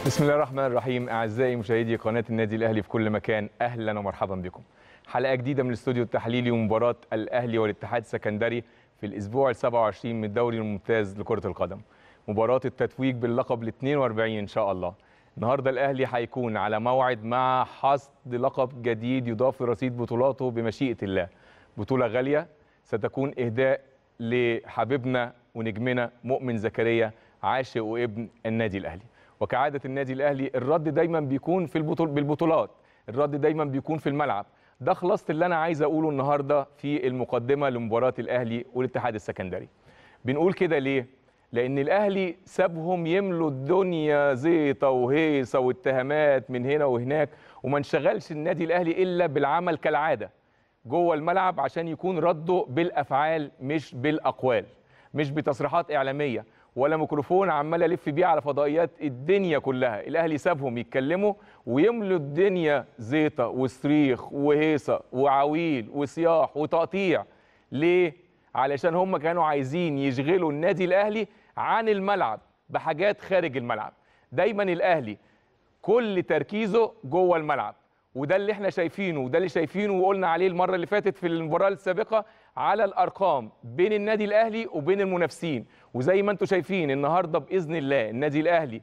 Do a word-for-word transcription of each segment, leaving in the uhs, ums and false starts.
بسم الله الرحمن الرحيم. أعزائي مشاهدي قناة النادي الأهلي في كل مكان، أهلا ومرحبا بكم. حلقة جديدة من الاستوديو التحليلي ومباراة الأهلي والاتحاد السكندري في الأسبوع السابع والعشرين من الدوري الممتاز لكرة القدم. مباراة التتويج باللقب الاثنين وأربعين إن شاء الله. النهارده الأهلي هيكون على موعد مع حصد لقب جديد يضاف لرصيد بطولاته بمشيئة الله. بطولة غالية ستكون إهداء لحبيبنا ونجمنا مؤمن زكريا، عاشق وابن النادي الأهلي. وكعادة النادي الأهلي الرد دايما بيكون في البطول بالبطولات، الرد دايما بيكون في الملعب. ده خلاصة اللي أنا عايز أقوله النهاردة في المقدمة لمباراة الأهلي والاتحاد السكندري. بنقول كده ليه؟ لأن الأهلي سابهم يملوا الدنيا زيطة وهيصة واتهامات من هنا وهناك، وما انشغلش النادي الأهلي إلا بالعمل كالعادة جوه الملعب عشان يكون رده بالأفعال مش بالأقوال، مش بتصريحات إعلامية ولا ميكروفون عمال الف بيه على فضائيات الدنيا كلها. الاهلي سابهم يتكلموا ويملوا الدنيا زيطه وصريخ وهيصه وعويل وصياح وتقطيع. ليه؟ علشان هم كانوا عايزين يشغلوا النادي الاهلي عن الملعب بحاجات خارج الملعب. دايما الاهلي كل تركيزه جوه الملعب، وده اللي احنا شايفينه وده اللي شايفينه وقلنا عليه المره اللي فاتت في المباراه السابقه على الارقام بين النادي الاهلي وبين المنافسين. وزي ما انتم شايفين النهارده باذن الله النادي الاهلي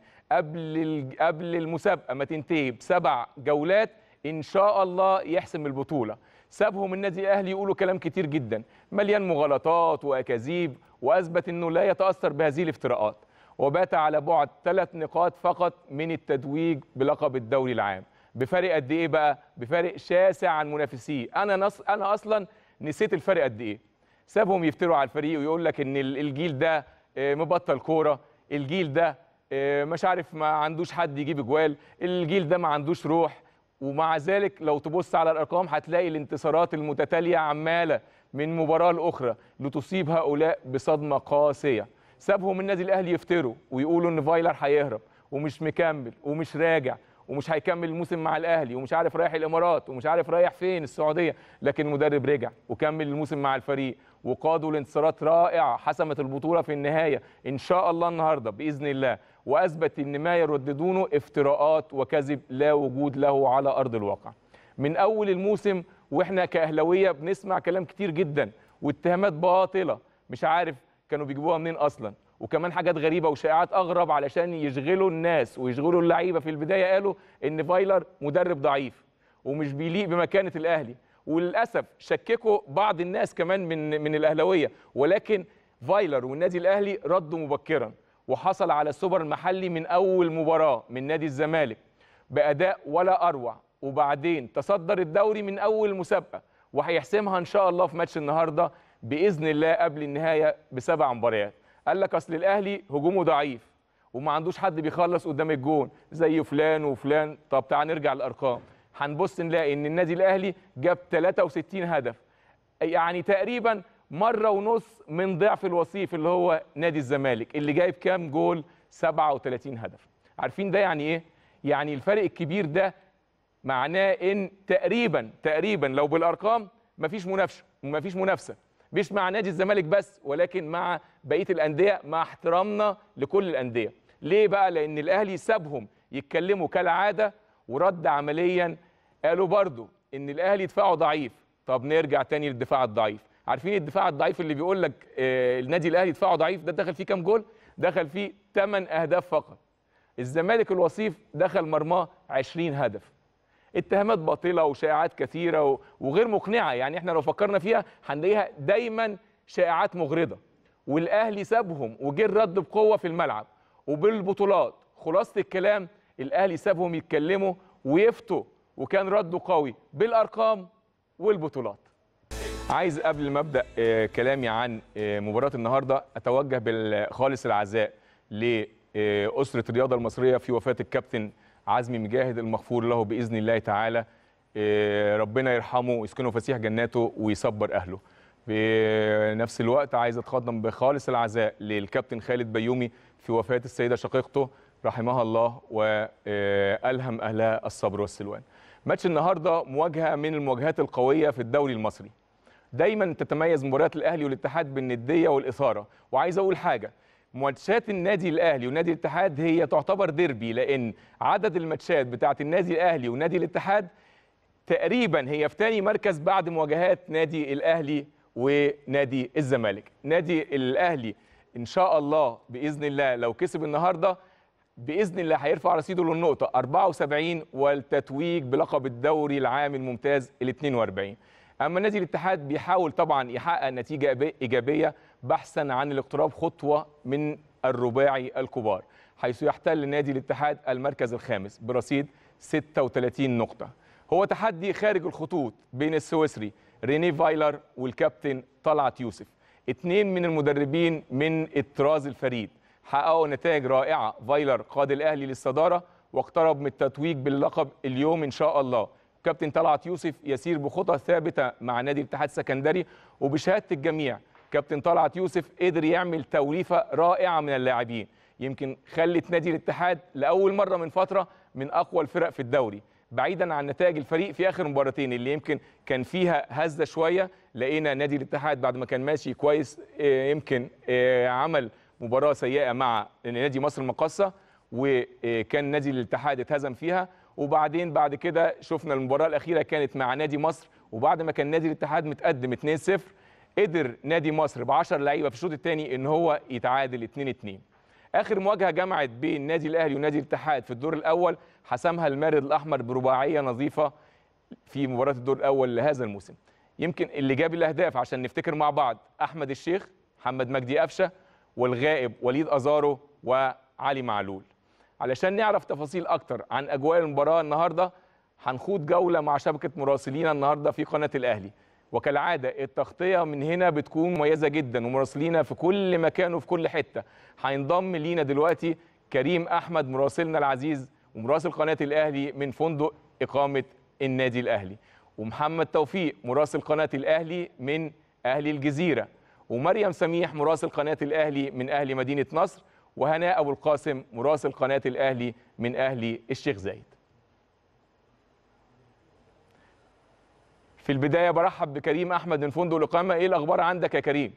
قبل قبل المسابقه ما تنتهي بسبع جولات ان شاء الله يحسم البطوله. سابهم النادي الاهلي يقولوا كلام كتير جدا مليان مغالطات واكاذيب، واثبت انه لا يتاثر بهذه الافتراءات، وبات على بعد ثلاث نقاط فقط من التتويج بلقب الدوري العام. بفارق قد ايه بقى؟ بفارق شاسع عن منافسيه. انا نص... انا اصلا نسيت الفرق قد ايه. سابهم يفتروا على الفريق ويقول لك ان الجيل ده مبطل كوره، الجيل ده مش عارف ما عندوش حد يجيب اجوال، الجيل ده ما عندوش روح. ومع ذلك لو تبص على الارقام هتلاقي الانتصارات المتتاليه عماله من مباراه لاخرى لتصيب هؤلاء بصدمه قاسيه. سابهم النادي الاهلي يفتروا ويقولوا ان فايلر هيهرب ومش مكمل ومش راجع ومش هيكمل الموسم مع الاهلي ومش عارف رايح الامارات ومش عارف رايح فين السعوديه، لكن المدرب رجع وكمل الموسم مع الفريق وقادوا لانتصارات رائعه حسمت البطوله في النهايه ان شاء الله النهارده باذن الله، واثبت ان ما يرددونه افتراءات وكذب لا وجود له على ارض الواقع. من اول الموسم واحنا كاهلاويه بنسمع كلام كتير جدا واتهامات باطله مش عارف كانوا بيجيبوها منين اصلا، وكمان حاجات غريبه وشائعات اغرب علشان يشغلوا الناس ويشغلوا اللعيبه. في البدايه قالوا ان فايلر مدرب ضعيف ومش بيليق بمكانه الاهلي، وللاسف شككوا بعض الناس كمان من من الاهلاويه، ولكن فايلر والنادي الاهلي ردوا مبكرا وحصل على السوبر المحلي من اول مباراه من نادي الزمالك باداء ولا اروع، وبعدين تصدر الدوري من اول مسابقه وهيحسمها ان شاء الله في ماتش النهارده باذن الله قبل النهايه بسبع مباريات. قال لك اصل الاهلي هجومه ضعيف وما عندوش حد بيخلص قدام الجون زي فلان وفلان. طب تعال نرجع للارقام، هنبص نلاقي ان النادي الاهلي جاب ثلاثة وستين هدف، يعني تقريبا مره ونص من ضعف الوصيف اللي هو نادي الزمالك اللي جايب كام جول؟ سبعة وثلاثين هدف. عارفين ده يعني ايه؟ يعني الفرق الكبير ده معناه ان تقريبا تقريبا لو بالارقام مفيش منافسه مفيش منافسه مش مع نادي الزمالك بس ولكن مع بقيه الانديه، مع احترامنا لكل الانديه. ليه بقى؟ لان الاهلي سابهم يتكلموا كالعاده ورد عمليا. قالوا برضو ان الاهلي دفاعه ضعيف. طب نرجع تاني للدفاع الضعيف. عارفين الدفاع الضعيف اللي بيقول لك آه النادي الاهلي دفاعه ضعيف ده دخل فيه كام جول؟ دخل فيه ثمانية اهداف فقط. الزمالك الوصيف دخل مرماه عشرين هدف. اتهامات باطله وشائعات كثيره وغير مقنعه، يعني احنا لو فكرنا فيها هنلاقيها دايما شائعات مغرضه. والاهلي سابهم وجه الرد بقوه في الملعب وبالبطولات. خلاصه الكلام الاهلي سابهم يتكلموا ويفتوا وكان رده قوي بالارقام والبطولات. عايز قبل ما ابدا كلامي عن مباراه النهارده اتوجه بالخالص العزاء لاسره الرياضه المصريه في وفاه الكابتن عزمي مجاهد المغفور له باذن الله تعالى. ربنا يرحمه ويسكنه فسيح جناته ويصبر اهله. بنفس الوقت عايز اتقدم بخالص العزاء للكابتن خالد بيومي في وفاه السيده شقيقته رحمها الله والهم اهلها الصبر والسلوان. ماتش النهارده مواجهه من المواجهات القويه في الدوري المصري. دايما تتميز مباريات الاهلي والاتحاد بالنديه والاثاره، وعايز اقول حاجه، ماتشات النادي الاهلي ونادي الاتحاد هي تعتبر ديربي، لان عدد الماتشات بتاعه النادي الاهلي ونادي الاتحاد تقريبا هي في ثاني مركز بعد مواجهات نادي الاهلي ونادي الزمالك. نادي الاهلي ان شاء الله باذن الله لو كسب النهارده باذن الله هيرفع رصيده للنقطه أربعة وسبعين والتتويج بلقب الدوري العام الممتاز ال اثنين وأربعين. اما نادي الاتحاد بيحاول طبعا يحقق نتيجه ايجابيه بحثا عن الاقتراب خطوه من الرباعي الكبار، حيث يحتل نادي الاتحاد المركز الخامس برصيد ستة وثلاثين نقطه. هو تحدي خارج الخطوط بين السويسري ريني فايلر والكابتن طلعت يوسف، اثنين من المدربين من الطراز الفريد، حققوا نتائج رائعه. فايلر قاد الاهلي للصداره واقترب من التتويج باللقب اليوم ان شاء الله. كابتن طلعت يوسف يسير بخطى ثابته مع نادي الاتحاد السكندري، وبشهاده الجميع كابتن طلعت يوسف قدر يعمل توليفه رائعه من اللاعبين، يمكن خلت نادي الاتحاد لاول مره من فتره من اقوى الفرق في الدوري، بعيدا عن نتائج الفريق في اخر مباراتين اللي يمكن كان فيها هزه شويه. لقينا نادي الاتحاد بعد ما كان ماشي كويس يمكن عمل مباراه سيئه مع نادي مصر المقاصه، وكان نادي الاتحاد اتهزم فيها. وبعدين بعد كده شفنا المباراه الاخيره كانت مع نادي مصر، وبعد ما كان نادي الاتحاد متقدم اثنين صفر قدر نادي مصر ب عشرة لعيبه في الشوط الثاني ان هو يتعادل اثنين اثنين. اخر مواجهه جمعت بين النادي الاهلي ونادي الاتحاد في الدور الاول حسمها المارد الاحمر برباعيه نظيفه في مباراه الدور الاول لهذا الموسم. يمكن اللي جاب الاهداف عشان نفتكر مع بعض احمد الشيخ، محمد مجدي قفشه، والغائب وليد ازارو وعلي معلول. علشان نعرف تفاصيل اكتر عن اجواء المباراه النهارده هنخوض جوله مع شبكه مراسلينا النهارده في قناه الاهلي، وكالعاده التغطيه من هنا بتكون مميزه جدا ومراسلينا في كل مكان وفي كل حته. هينضم لينا دلوقتي كريم احمد مراسلنا العزيز ومراسل قناه الاهلي من فندق اقامه النادي الاهلي، ومحمد توفيق مراسل قناه الاهلي من اهلي الجزيره، ومريم سميح مراسل قناه الاهلي من اهلي مدينه نصر، وهناء ابو القاسم مراسل قناه الاهلي من اهلي الشيخ زايد. في البدايه برحب بكريم احمد من فندق الاقامه. ايه الاخبار عندك يا كريم؟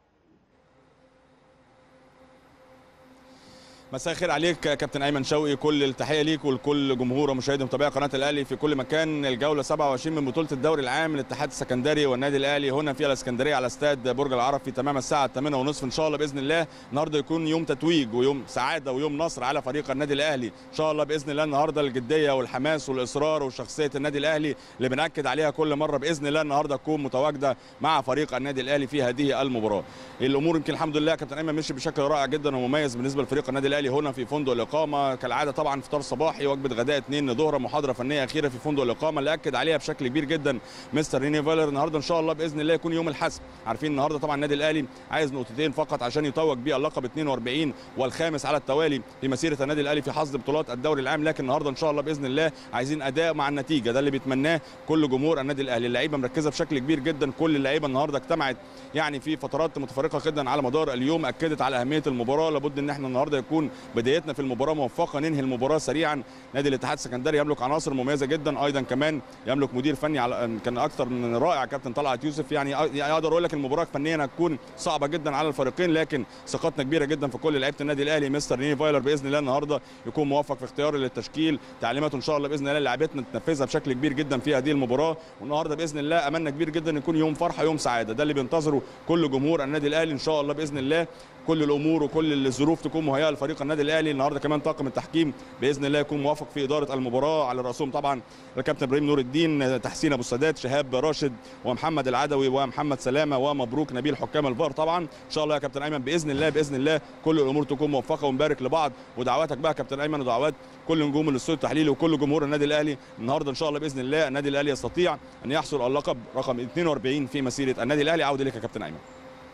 مساء الخير عليك كابتن ايمن شوقي، كل التحيه ليك ولكل جمهور ومشاهدي ومتابعي قناه الاهلي في كل مكان. الجوله سبعة وعشرين من بطوله الدوري العام للاتحاد السكندري والنادي الاهلي هنا في الاسكندريه على استاد برج العرب في تمام الساعه الثامنة ونصف ان شاء الله باذن الله. النهارده يكون يوم تتويج ويوم سعاده ويوم نصر على فريق النادي الاهلي ان شاء الله باذن الله. النهارده الجديه والحماس والاصرار وشخصيه النادي الاهلي اللي بناكد عليها كل مره باذن الله النهارده تكون متواجده مع فريق النادي الاهلي في هذه المباراه. الامور يمكن الحمد لله كابتن ايمن مشي بشكل رائع جدا ومميز بالنسبه لفريق النادي الاهلي هنا في فندق الاقامه. كالعاده طبعا فطار صباحي، وجبه غداء اثنين ظهر، محاضره فنيه اخيره في فندق الاقامه اللي اكد عليها بشكل كبير جدا مستر ريني فايلر. النهارده ان شاء الله باذن الله يكون يوم الحسم. عارفين النهارده طبعا النادي الاهلي عايز نقطتين فقط عشان يتوج باللقب اثنين وأربعين والخامس على التوالي في مسيره النادي الاهلي في حصد بطولات الدوري العام. لكن النهارده ان شاء الله باذن الله عايزين اداء مع النتيجه، ده اللي بيتمناه كل جمهور النادي الاهلي. اللعيبه مركزه بشكل كبير جدا، كل اللعيبه النهارده اجتمعت يعني في فترات متفرقه جدا على مدار اليوم، اكدت على اهميه المباراه. لابد ان احنا النهارده يكون بدايتنا في المباراه موفقه، ننهي المباراه سريعا. نادي الاتحاد السكندري يملك عناصر مميزه جدا، ايضا كمان يملك مدير فني على كان اكثر من رائع كابتن طلعت يوسف. يعني اقدر اقول لك المباراه فنيا هتكون صعبه جدا على الفريقين، لكن ثقتنا كبيره جدا في كل لعيبه النادي الاهلي. مستر ريني فايلر باذن الله النهارده يكون موفق في اختياره للتشكيل، تعليماته ان شاء الله باذن الله لعيبتنا تنفذها بشكل كبير جدا في هذه المباراه. والنهارده باذن الله املنا كبير جدا يكون يوم فرحه يوم سعاده، ده اللي بينتظره كل جمهور النادي الاهلي ان شاء الله باذن الله. كل الامور وكل الظروف تكون مهيئه لفريق النادي الاهلي. النهارده كمان طاقم التحكيم باذن الله يكون موافق في اداره المباراه، على راسهم طبعا الكابتن ابراهيم نور الدين، تحسين ابو السادات، شهاب راشد، ومحمد العدوي، ومحمد سلامه، ومبروك نبيل حكام الفار. طبعا ان شاء الله يا كابتن ايمن باذن الله باذن الله كل الامور تكون موفقه، ونبارك لبعض. ودعواتك بقى يا كابتن ايمن ودعوات كل نجوم الاستوديو التحليلي وكل جمهور النادي الاهلي النهارده ان شاء الله باذن الله النادي الاهلي يستطيع ان يحصل على اللقب رقم اثنين وأربعين في مسيره النادي الاهلي. عوده لك يا كابتن ايمن.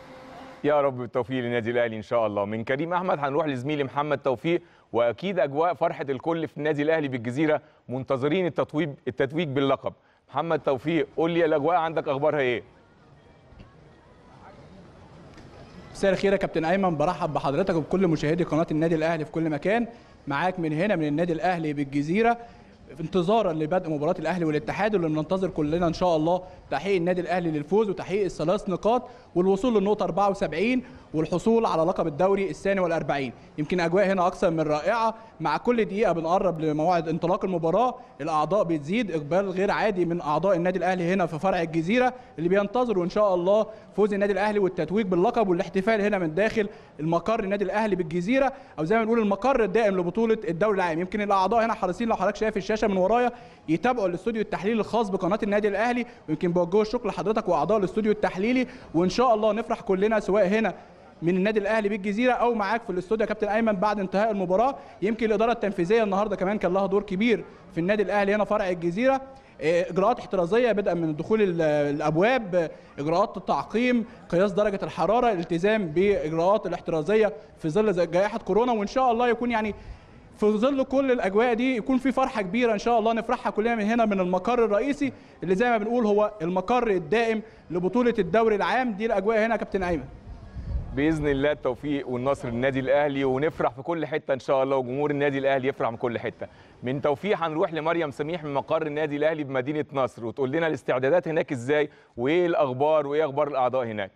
يا رب بالتوفيق للنادي الاهلي ان شاء الله. من كريم احمد هنروح لزميلي محمد توفيق، واكيد اجواء فرحه الكل في النادي الاهلي بالجزيره منتظرين التتويج التتويج باللقب. محمد توفيق قول لي الاجواء عندك اخبارها ايه؟ مساء الخير يا كابتن ايمن، برحب بحضرتك وبكل مشاهدي قناه النادي الاهلي في كل مكان. معاك من هنا من النادي الاهلي بالجزيره، انتظارا لبدء مباراه الاهلي والاتحاد اللي بننتظر كلنا ان شاء الله تحقيق النادي الاهلي للفوز وتحقيق الثلاث نقاط والوصول للنقطه أربعة وسبعين والحصول على لقب الدوري الثاني والأربعين. يمكن اجواء هنا اكثر من رائعه، مع كل دقيقه بنقرب لموعد انطلاق المباراه الاعضاء بتزيد، اقبال غير عادي من اعضاء النادي الاهلي هنا في فرع الجزيره اللي بينتظروا ان شاء الله فوز النادي الاهلي والتتويج باللقب والاحتفال هنا من داخل المقر النادي الاهلي بالجزيره، او زي ما بنقول المقر الدائم لبطوله الدوري العام. يمكن الاعضاء هنا حريصين، لو حضرتك شايف الشاشه من ورايا، يتابعوا الاستوديو التحليلي الخاص بقناه النادي الاهلي، ويمكن بوجه الشكر لحضرتك واعضاء الاستوديو التحليلي، وان شاء الله نفرح كلنا سواء هنا من النادي الاهلي بالجزيره او معاك في الاستوديو يا كابتن ايمن بعد انتهاء المباراه. يمكن الاداره التنفيذيه النهارده كمان كان لها دور كبير في النادي الاهلي هنا فرع الجزيره، اجراءات احترازيه بدءا من دخول الابواب، اجراءات التعقيم، قياس درجه الحراره، الالتزام باجراءات الاحترازيه في ظل جائحه كورونا، وان شاء الله يكون يعني في ظل كل الاجواء دي يكون في فرحه كبيره ان شاء الله نفرحها كلنا من هنا من المقر الرئيسي اللي زي ما بنقول هو المقر الدائم لبطوله الدوري العام. دي الاجواء هنا يا كابتن ايمن. باذن الله التوفيق والنصر للنادي الاهلي، ونفرح في كل حته ان شاء الله، وجمهور النادي الاهلي يفرح من كل حته. من توفيق هنروح لمريم سميح من مقر النادي الاهلي بمدينه نصر، وتقول لنا الاستعدادات هناك ازاي، وايه الاخبار، وايه اخبار الاعضاء هناك.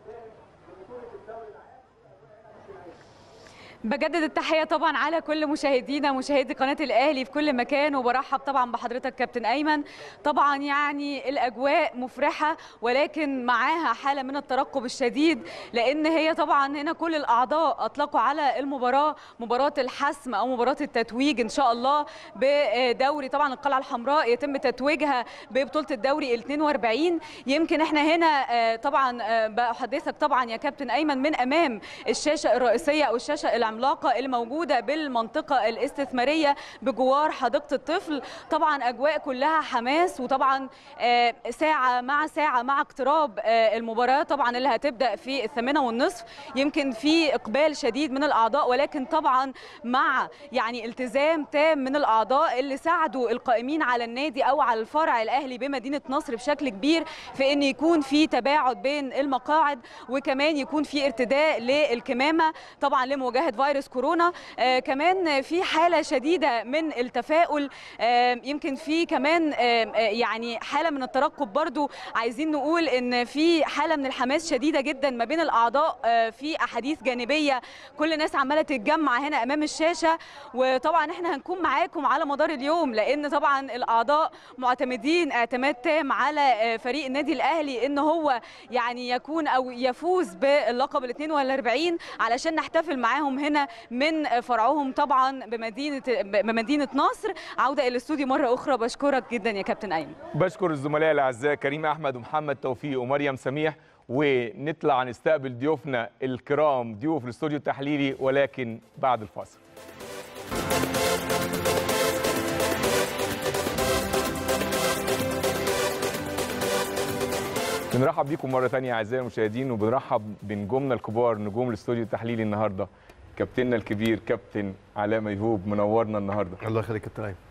بجدد التحية طبعا على كل مشاهدينا مشاهدي قناة الأهلي في كل مكان، وبرحب طبعا بحضرتك كابتن أيمن. طبعا يعني الأجواء مفرحة ولكن معاها حالة من الترقب الشديد، لأن هي طبعا هنا كل الأعضاء أطلقوا على المباراة مباراة الحسم أو مباراة التتويج إن شاء الله بدوري طبعا القلعة الحمراء يتم تتويجها ببطولة الدوري ال اثنين وأربعين. يمكن احنا هنا طبعا بحدثك طبعا يا كابتن أيمن من أمام الشاشة الرئيسية أو الشاشة العملاقة اللي موجودة بالمنطقة الاستثمارية بجوار حديقة الطفل. طبعا أجواء كلها حماس، وطبعا ساعة مع ساعة مع اقتراب المباراة طبعا اللي هتبدأ في الثامنة والنصف يمكن في إقبال شديد من الأعضاء، ولكن طبعا مع يعني التزام تام من الأعضاء اللي ساعدوا القائمين على النادي أو على الفرع الأهلي بمدينة نصر بشكل كبير في أن يكون في تباعد بين المقاعد، وكمان يكون في ارتداء للكمامة طبعا لمواجهة فيروس كورونا. آه كمان في حالة شديدة من التفاؤل، آه يمكن في كمان آه يعني حالة من الترقب برضو. عايزين نقول ان في حالة من الحماس شديدة جدا ما بين الأعضاء، آه في أحاديث جانبية، كل الناس عمالة تتجمع هنا أمام الشاشة، وطبعا احنا هنكون معاكم على مدار اليوم، لأن طبعا الأعضاء معتمدين اعتماد تام على فريق النادي الأهلي ان هو يعني يكون أو يفوز باللقب ال اثنين وأربعين علشان نحتفل معاهم هنا من فرعهم طبعا بمدينه بمدينه نصر. عوده الى الاستوديو مره اخرى، بشكرك جدا يا كابتن ايمن. بشكر الزملاء الاعزاء كريم احمد ومحمد توفيق ومريم سميح، ونطلع نستقبل ضيوفنا الكرام ضيوف الاستوديو التحليلي ولكن بعد الفاصل. بنرحب بيكم مره ثانيه اعزائي المشاهدين، وبنرحب بنجومنا الكبار نجوم الاستوديو التحليلي النهارده. كابتننا الكبير كابتن علاء ميهوب منورنا النهارده. الله يخليك كابتن ايمن.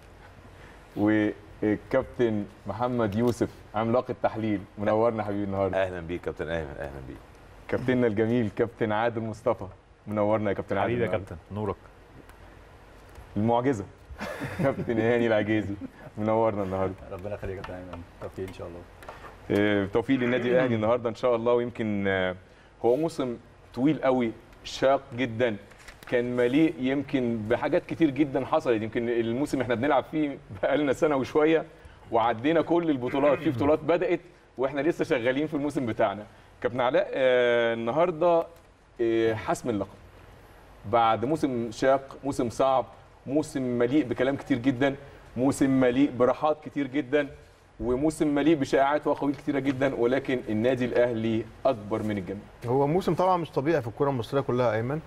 وكابتن محمد يوسف عملاق التحليل منورنا حبيبي النهارده. اهلا بيك كابتن ايمن، اهلا بيك. كابتننا الجميل كابتن عادل مصطفى منورنا يا كابتن عادل. حبيبي يا كابتن، نورك. المعجزه كابتن هاني العجيزي منورنا النهارده. ربنا يخليك يا كابتن ايمن، توفيق ان شاء الله. توفيق للنادي الاهلي النهارده ان شاء الله. ويمكن هو موسم طويل قوي شاق جدا، كان مليء يمكن بحاجات كتير جدا حصلت. يمكن الموسم احنا بنلعب فيه بقالنا سنه وشويه وعدينا كل البطولات، في بطولات بدات واحنا لسه شغالين في الموسم بتاعنا. كابتن علاء آه النهارده آه حسم اللقب بعد موسم شاق، موسم صعب، موسم مليء بكلام كتير جدا، موسم مليء براحات كتير جدا، وموسم مليء بشائعات واقاويل كتيره جدا، ولكن النادي الاهلي اكبر من الجميع. هو موسم طبعا مش طبيعي في الكره المصريه كلها ايمن،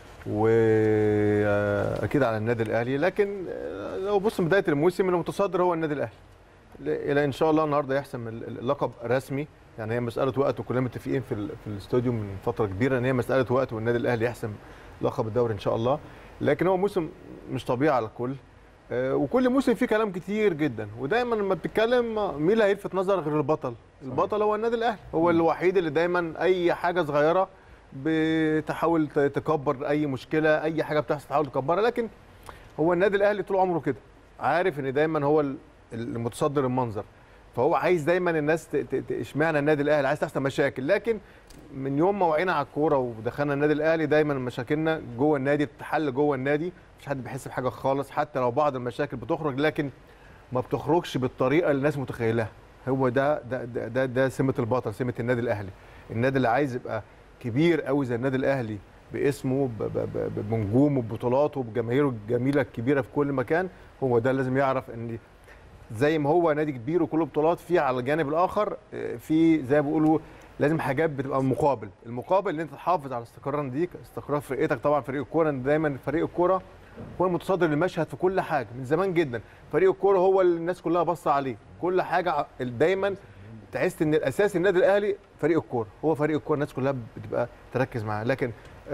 واكيد على النادي الاهلي، لكن لو بص بدايه الموسم المتصدر هو النادي الاهلي. الى ان شاء الله النهارده يحسم اللقب رسمي، يعني هي مساله وقت، وكلنا متفقين في في الاستوديو من فتره كبيره ان هي مساله وقت والنادي الاهلي يحسم لقب الدوري ان شاء الله. لكن هو موسم مش طبيعي على الكل، وكل موسم فيه كلام كتير جدا، ودايما لما بتتكلم مين اللي هيلفت نظرك غير البطل؟ البطل هو النادي الاهلي، هو الوحيد اللي دايما اي حاجه صغيره بتحاول تكبر، اي مشكله اي حاجه بتحصل تحاول تكبرها، لكن هو النادي الاهلي طول عمره كده. عارف ان دايما هو المتصدر المنظر، فهو عايز دايما الناس اشمعنى النادي الاهلي عايز تحصل مشاكل. لكن من يوم ما وعينا على الكوره ودخلنا النادي الاهلي دايما مشاكلنا جوه النادي بتتحل جوه النادي، مفيش حد بيحس بحاجه خالص، حتى لو بعض المشاكل بتخرج لكن ما بتخرجش بالطريقه اللي الناس متخيلها. هو ده ده ده ده, ده سمه البطل، سمه النادي الاهلي. النادي اللي عايز يبقى كبير قوي زي النادي الاهلي باسمه بنجومه ببطولاته بجماهيره الجميله الكبيره في كل مكان، هو ده لازم يعرف ان زي ما هو نادي كبير وكله بطولات، في على الجانب الاخر في زي ما بيقولوا لازم حاجات بتبقى مقابل، المقابل ان انت تحافظ على استقرار ناديك، استقرار فرقتك. طبعا فريق الكوره دايما فريق الكوره هو المتصدر للمشهد في كل حاجه من زمان جدا، فريق الكوره هو اللي الناس كلها باصه عليه، كل حاجه دايما تحس ان الاساس النادي الاهلي فريق الكوره، هو فريق الكوره الناس كلها بتبقى تركز معاه. لكن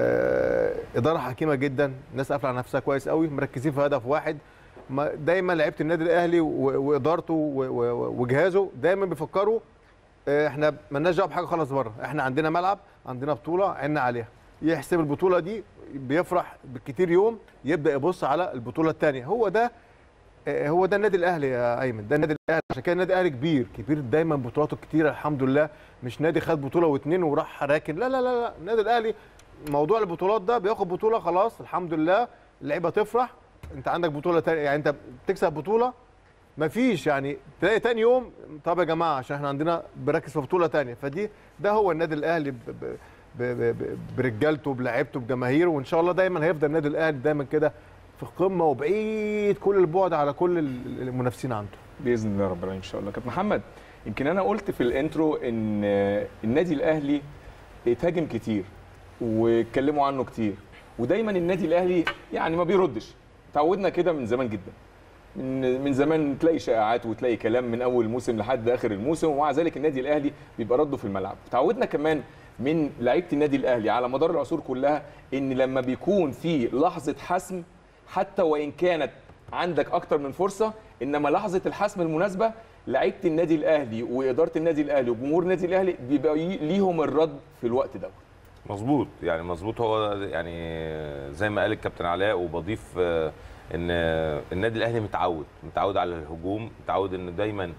آه اداره حكيمه جدا، الناس قافله على نفسها كويس قوي، مركزين في هدف واحد. دايما لعيبه النادي الاهلي وادارته وجهازه دايما بيفكروا احنا مالناش دعوه بحاجه خالص بره، احنا عندنا ملعب، عندنا بطوله عنا عليها، يحسب البطوله دي بيفرح بالكتير يوم يبدا يبص على البطوله الثانيه. هو ده هو ده النادي الاهلي يا ايمن، ده النادي الاهلي. عشان كده النادي الاهلي كبير كبير دايما، بطولاته كتيره الحمد لله، مش نادي خد بطوله واثنين وراح راكن، لا لا لا لا، النادي الاهلي موضوع البطولات ده بياخد بطوله خلاص الحمد لله اللعيبه تفرح، انت عندك بطوله تانية، يعني انت بتكسب بطوله مفيش يعني تلاقي تاني يوم طب يا جماعه عشان احنا عندنا بركز في بطوله تانية. فدي ده هو النادي الاهلي ب ب ب برجالته بلاعيبته بجماهيره، وان شاء الله دايما هيفضل النادي الاهلي دايما كده في القمه وبعيد كل البعد على كل المنافسين عنده باذن الله رب العالمين ان شاء الله. كابتن محمد، يمكن انا قلت في الانترو ان النادي الاهلي اتهاجم كتير واتكلموا عنه كتير، ودايما النادي الاهلي يعني ما بيردش، تعودنا كده من زمان جدا، من من زمان تلاقي شائعات وتلاقي كلام من اول موسم لحد اخر الموسم، ومع ذلك النادي الاهلي بيبقى رده في الملعب. تعودنا كمان من لعيبه النادي الاهلي على مدار العصور كلها ان لما بيكون في لحظه حسم حتى وان كانت عندك اكتر من فرصه، انما لحظه الحسم المناسبه لعيبه النادي الاهلي واداره النادي الاهلي وجمهور النادي الاهلي بيبقى ليهم الرد في الوقت ده. مظبوط، يعني مظبوط، هو يعني زي ما قال الكابتن علاء، وبضيف ان النادي الاهلي متعود متعود على الهجوم، متعود ان دايما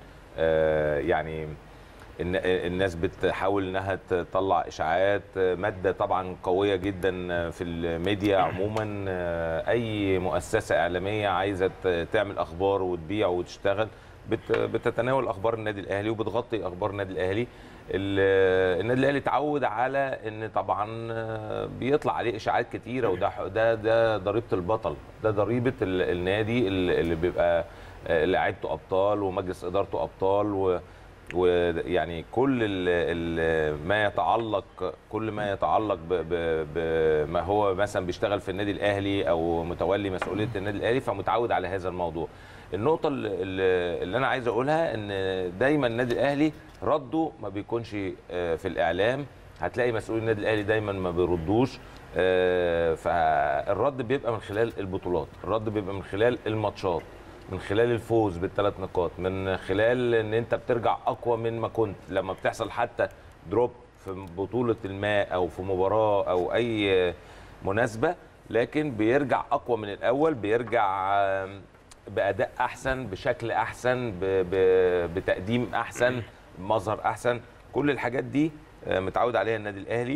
يعني الناس بتحاول انها تطلع اشاعات، ماده طبعا قويه جدا في الميديا عموما. اي مؤسسه اعلاميه عايزه تعمل اخبار وتبيع وتشتغل بتتناول اخبار النادي الاهلي وبتغطي اخبار النادي الاهلي. النادي الاهلي اتعود على ان طبعا بيطلع عليه اشاعات كتيره، وده ده ده ضريبه البطل، ده ضريبه النادي اللي بيبقى لعيبته ابطال ومجلس ادارته ابطال، و ويعني كل ال ما يتعلق كل ما يتعلق بما هو مثلا بيشتغل في النادي الاهلي او متولي مسؤوليه النادي الاهلي، فمتعود على هذا الموضوع. النقطه اللي انا عايز اقولها ان دايما النادي الاهلي رده ما بيكونش في الاعلام، هتلاقي مسؤولين النادي الاهلي دايما ما بيردوش، فالرد بيبقى من خلال البطولات، الرد بيبقى من خلال الماتشات، من خلال الفوز بالثلاث نقاط، من خلال ان انت بترجع اقوى من ما كنت لما بتحصل حتى دروب في بطوله الماء او في مباراه او اي مناسبه، لكن بيرجع اقوى من الاول، بيرجع باداء احسن، بشكل احسن، بتقديم احسن، مظهر احسن. كل الحاجات دي متعود عليها النادي الاهلي.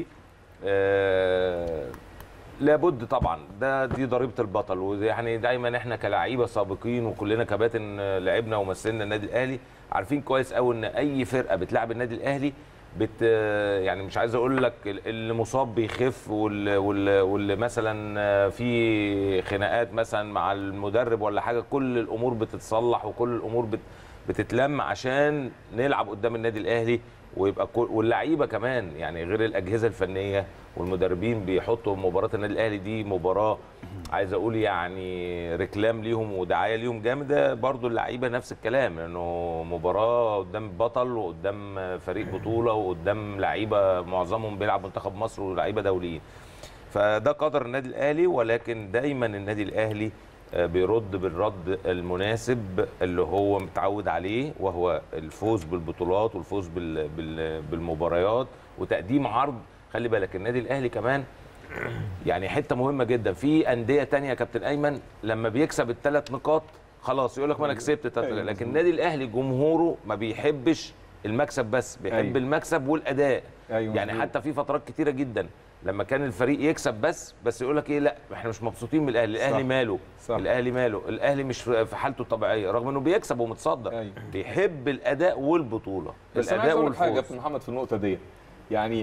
لابد طبعا، ده دي ضريبه البطل، ويعني دايما احنا كلاعيبه سابقين وكلنا كباتن لعبنا ومثلنا النادي الاهلي عارفين كويس قوي ان اي فرقه بتلعب النادي الاهلي بت يعني مش عايز اقول لك اللي مصاب بيخف، واللي, واللي مثلا في خناقات مثلا مع المدرب ولا حاجه، كل الامور بتتصلح وكل الامور بت بتتلم عشان نلعب قدام النادي الاهلي، ويبقى واللعيبه كمان يعني غير الاجهزه الفنيه والمدربين بيحطوا مباراه النادي الاهلي دي مباراه عايز اقول يعني ركلام ليهم ودعايه ليهم جامده، برضو اللعيبه نفس الكلام، لانه مباراه قدام بطل وقدام فريق بطوله وقدام لعيبه معظمهم بيلعب منتخب مصر ولعيبه دوليين. فده قدر النادي الاهلي، ولكن دايما النادي الاهلي بيرد بالرد المناسب اللي هو متعود عليه، وهو الفوز بالبطولات والفوز بالمباريات وتقديم عرض. خلي بالك النادي الاهلي كمان يعني حته مهمه جدا، في انديه ثانيه يا كابتن ايمن لما بيكسب الثلاث نقاط خلاص يقول لك ما انا كسبت. لكن النادي الاهلي جمهوره ما بيحبش المكسب بس، بيحب أيوة. المكسب والاداء. أيوة يعني مزبوط. حتى في فترات كتيره جدا لما كان الفريق يكسب بس بس يقول لك ايه، لا احنا مش مبسوطين من الاهلي، الاهلي صح. ماله صح. الاهلي ماله، الاهلي مش في حالته الطبيعيه رغم انه بيكسب ومتصدر. أيوة. بيحب الاداء والبطوله. بس الاداء انا عايز اقول حاجه يا كابتن محمد في النقطه دي، يعني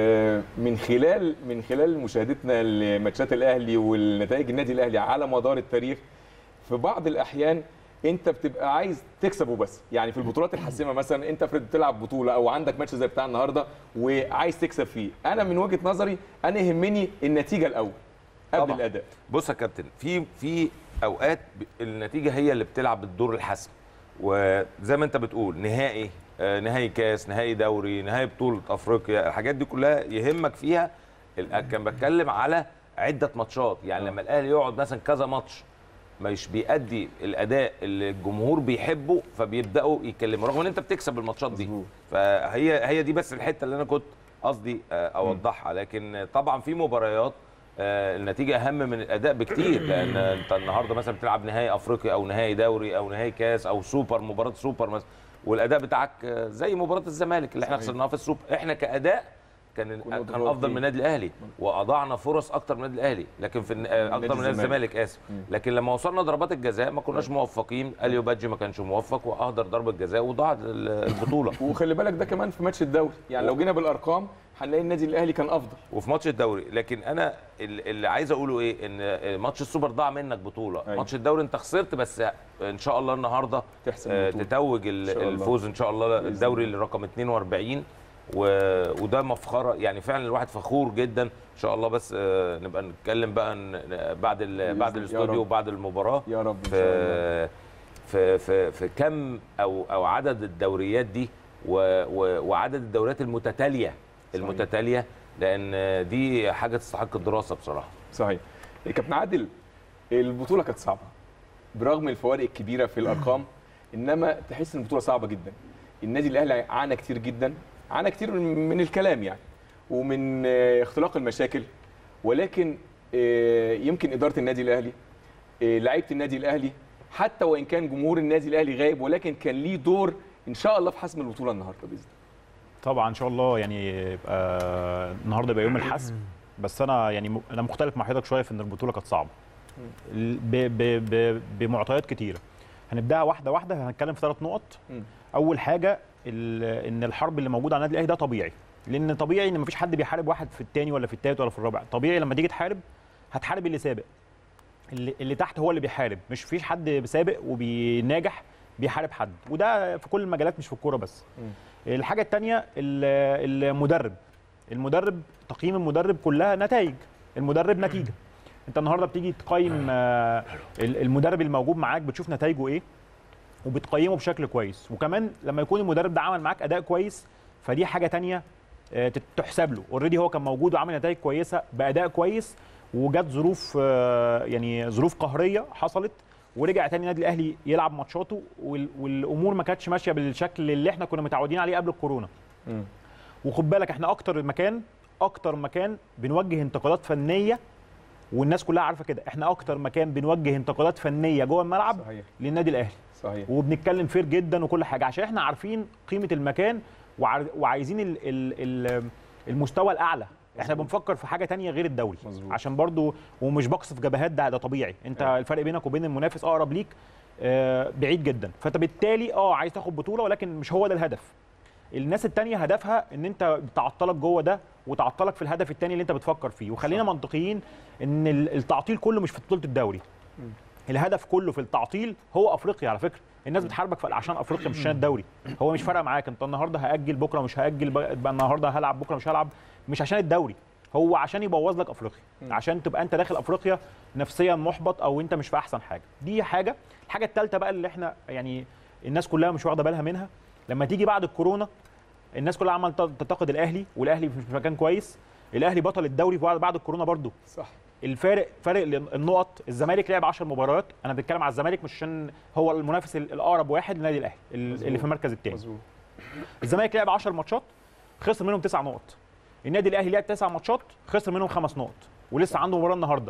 من خلال من خلال مشاهدتنا لماتشات الاهلي والنتائج النادي الاهلي على مدار التاريخ، في بعض الاحيان انت بتبقى عايز تكسب وبس. يعني في البطولات الحاسمه مثلا انت افرض بتلعب بطوله او عندك ماتش زي بتاع النهارده وعايز تكسب فيه، انا من وجهه نظري انا يهمني النتيجه الاول قبل طبعا. الاداء. بص يا كابتن، في في اوقات النتيجه هي اللي بتلعب الدور الحسم، وزي ما انت بتقول نهائي نهائي كاس، نهائي دوري، نهائي بطوله افريقيا، الحاجات دي كلها يهمك فيها. كان بتكلم على عده ماتشات، يعني لما الاهلي يقعد مثلا كذا ماتش مش بيأدي الاداء اللي الجمهور بيحبه فبيبداوا يتكلموا، رغم ان انت بتكسب الماتشات دي. فهي هي دي بس الحته اللي انا كنت قصدي اوضحها. لكن طبعا في مباريات النتيجه اهم من الاداء بكتير، لان انت النهارده مثلا بتلعب نهائي افريقيا او نهائي دوري او نهائي كاس او سوبر، مباراه سوبر مثلا، والاداء بتاعك زي مباراه الزمالك اللي احنا خسرناها في السوبر. احنا كاداء كان كان افضل من النادي الاهلي واضعنا فرص اكتر من النادي الاهلي، لكن في اكتر من نادي الزمالك اسف. لكن لما وصلنا ضربات الجزاء ما كناش موفقين، اليو بادجي ما كانش موفق واهدر ضربه جزاء وضاعت البطوله. وخلي بالك ده كمان في ماتش الدوري، يعني لو جينا بالارقام هنلاقي النادي الاهلي كان افضل وفي ماتش الدوري. لكن انا اللي عايز اقوله ايه، ان ماتش السوبر ضاع منك بطوله. أيوة. ماتش الدوري انت خسرت، بس ان شاء الله النهارده آه تتوج الفوز ان شاء الله الدوري اللي رقم اتنين واربعين، وده مفخره يعني فعلا الواحد فخور جدا ان شاء الله. بس نبقى نتكلم بقى بعد بعد الاستوديو وبعد المباراه يا رب ان شاء الله في في في كم او او عدد الدوريات دي وعدد الدوريات المتتاليه المتتاليه، لان دي حاجه تستحق الدراسه بصراحه. صحيح. كابتن عادل، البطوله كانت صعبه برغم الفوارق الكبيره في الارقام، انما تحس ان البطوله صعبه جدا. النادي الاهلي عانى كتير جدا، عانى كتير من الكلام يعني ومن اختلاق المشاكل، ولكن يمكن اداره النادي الاهلي، لعيبه النادي الاهلي، حتى وان كان جمهور النادي الاهلي غايب، ولكن كان ليه دور ان شاء الله في حسم البطوله النهارده باذن الله. طبعا ان شاء الله، يعني يبقى النهارده يبقى يوم الحسم. بس انا يعني انا مختلف مع حضرتك شويه في ان البطوله كانت صعبه بمعطيات كتيره. هنبداها واحده واحده. هنتكلم في ثلاث نقط. اول حاجه ان الحرب اللي موجوده على النادي الاهلي ده طبيعي، لان طبيعي ان مفيش حد بيحارب واحد في الثاني ولا في الثالث ولا في الرابع. طبيعي لما تيجي تحارب هتحارب اللي سابق، اللي, اللي تحت هو اللي بيحارب، مش فيش حد سابق وبيناجح بيحارب حد، وده في كل المجالات مش في الكوره بس. م. الحاجه الثانيه المدرب المدرب تقييم المدرب كلها نتائج. المدرب نتيجه. انت النهارده بتيجي تقيم المدرب الموجود معاك، بتشوف نتائجه ايه وبتقيمه بشكل كويس. وكمان لما يكون المدرب ده عمل معاك اداء كويس فدي حاجه ثانيه تحسب له. اوريدي هو كان موجود وعمل نتائج كويسه باداء كويس، وجت ظروف يعني ظروف قهريه حصلت ورجع تاني النادي الاهلي يلعب ماتشاته، والامور ما كانتش ماشيه بالشكل اللي احنا كنا متعودين عليه قبل الكورونا. م. وخد بالك احنا اكتر مكان اكتر مكان بنوجه انتقادات فنيه، والناس كلها عارفه كده. احنا اكتر مكان بنوجه انتقادات فنيه جوه الملعب صحيح. للنادي الاهلي. صحيح. وبنتكلم فير جدا وكل حاجه عشان احنا عارفين قيمه المكان وعايزين ال ال المستوى الاعلى. احنا بنفكر في حاجه تانية غير الدوري. مزبوط. عشان برضو ومش بقصف جبهات، ده ده طبيعي. انت أه. الفرق بينك وبين المنافس اقرب ليك آه بعيد جدا، فانت بالتالي اه عايز تاخد بطوله، ولكن مش هو ده الهدف. الناس التانية هدفها ان انت تعطلك جوه ده وتعطلك في الهدف التاني اللي انت بتفكر فيه. وخلينا صح. منطقيين ان التعطيل كله مش في بطوله الدوري. م. الهدف كله في التعطيل هو افريقيا. على فكره الناس بتحاربك عشان افريقيا مش عشان الدوري. هو مش فارقه معاك انت النهارده هاجل بكره مش هاجل، النهارده هلعب بكره مش هلعب، مش عشان الدوري، هو عشان يبوظ لك افريقيا، عشان تبقى انت داخل افريقيا نفسيا محبط او انت مش في احسن حاجه. دي حاجه. الحاجه الثالثه بقى اللي احنا يعني الناس كلها مش واخده بالها منها، لما تيجي بعد الكورونا الناس كلها عماله تنتقد الاهلي والاهلي مش في مكان كويس. الاهلي بطل الدوري بعد الكورونا برده. صح. الفارق فارق النقط. الزمالك لعب عشر مباريات، انا بتكلم على الزمالك مش عشان هو المنافس الاقرب واحد للنادي الاهلي اللي في المركز الثاني. الزمالك لعب عشر ماتشات خسر منهم تسع نقط. النادي الاهلي لعب تسع ماتشات خسر منهم خمس نقط، ولسه عنده مباراه النهارده.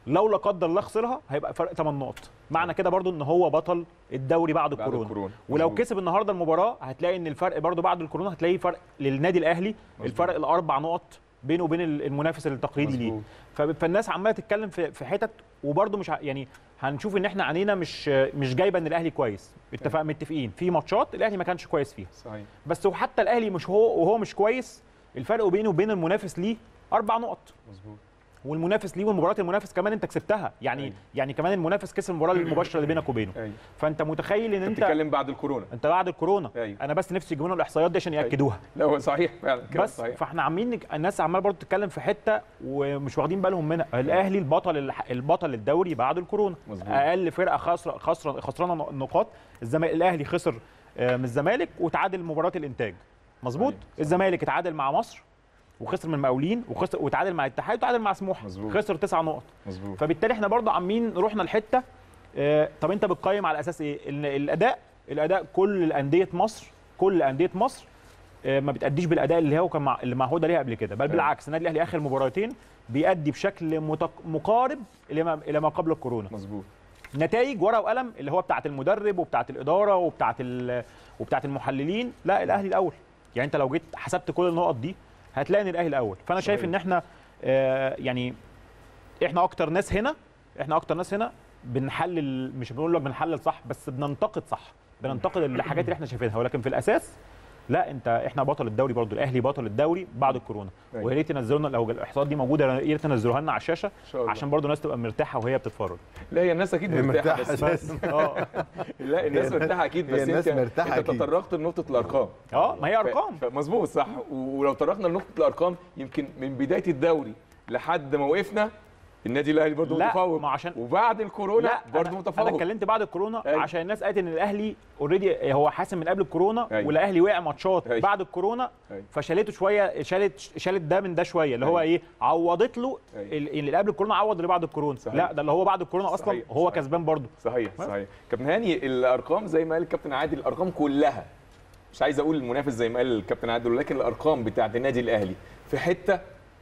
لو لا قدر الله خسرها هيبقى فرق ثمان نقط. معنى كده برضو ان هو بطل الدوري بعد بعد الكورونا, الكورونا. ولو مظبوط. كسب النهارده المباراه هتلاقي ان الفرق برضو بعد الكورونا هتلاقي فرق للنادي الاهلي. مظبوط. الفرق الاربع نقط بينه وبين المنافس التقليدي ليه. فالناس عماله تتكلم في في حتت، وبرده مش يعني هنشوف ان احنا عينينا مش مش جايبه ان الاهلي كويس. اتفق متفقين في ماتشات الاهلي ما كانش كويس فيها. صحيح. بس وحتى الاهلي مش هو وهو مش كويس، الفرق بينه وبين المنافس ليه اربع نقط. مظبوط. والمنافس ليه والمباراه المنافس كمان انت كسبتها يعني. أيوة. يعني كمان المنافس كسب المباراه المباشره اللي بينك وبينه. أيوة. فانت متخيل ان انت بتتكلم بعد الكورونا. انت بعد الكورونا. أيوة. انا بس نفسي يجيبوا لنا الاحصائيات دي عشان ياكدوها. لا هو صحيح فعلا بس صحيح. فاحنا عاملين الناس عماله برضه تتكلم في حته ومش واخدين بالهم منها. الاهلي البطل البطل الدوري بعد الكورونا. مزبوط. اقل فرقه خسر خسر خسرانه نقاط. الزمالك الاهلي خسر من الزمالك وتعادل مباراه الانتاج. مظبوط. الزمالك اتعادل مع مصر وخسر من المقاولين وخسر وتعادل مع الاتحاد وتعادل مع سموحه. خسر تسع نقط. مزبوط. فبالتالي احنا برضه عاملين رحنا لحته. اه طب انت بتقيم على اساس ايه؟ ان الاداء الاداء كل انديه مصر كل انديه مصر اه ما بتاديش بالاداء اللي هو كان مع اللي معهود عليها قبل كده، بل بالعكس النادي الاهلي اخر مباراتين بيأدي بشكل متق... مقارب الى ما الى ما قبل الكورونا. مظبوط. نتائج ورقه وقلم اللي هو بتاعه المدرب وبتاعه الاداره وبتاعه ال... وبتاعه المحللين، لا الاهلي الاول. يعني انت لو جيت حسبت كل النقط دي هتلاقي ان الاهلي الاول. فانا صحيح. شايف ان احنا آه يعني احنا اكتر ناس هنا احنا اكتر ناس هنا بنحلل، مش بنقول لك بنحلل صح بس بننتقد صح، بننتقد الحاجات اللي احنا شايفينها، ولكن في الاساس لا انت احنا بطل الدوري برضو. الاهلي بطل الدوري بعد الكورونا. ويا ريت تنزلونا لو الاحصاءات دي موجوده يا ريت تنزلوها لنا على الشاشه عشان برضو الناس تبقى مرتاحه وهي بتتفرج. لا هي الناس اكيد مرتاحه بس, بس اه لا الناس مرتاحه اكيد بس الناس انت مرتاحه انت تطرقت لنقطه الارقام. اه ما هي ارقام. مظبوط صح. ولو طرقنا لنقطه الارقام يمكن من بدايه الدوري لحد ما وقفنا النادي الاهلي برضه متفوق. عشان وبعد الكورونا برضه متفوق. انا اتكلمت بعد الكورونا أيوة. عشان الناس قالت ان الاهلي اوريدي هو حاسم من قبل الكورونا. أيوة. والاهلي وقع ماتشات أيوة. بعد الكورونا. أيوة. فشالته شويه شالت شالت ده من ده شويه اللي هو أيوة. ايه عوضت له. أيوة. اللي قبل الكورونا عوض اللي بعد الكورونا. صحيح. لا ده اللي هو بعد الكورونا اصلا صحيح. هو صحيح. كسبان برضه. صحيح صحيح. كابتن هاني الارقام زي ما قال الكابتن عادل الارقام كلها مش عايز اقول المنافس زي ما قال الكابتن عادل، ولكن الارقام بتاعت النادي الاهلي في حته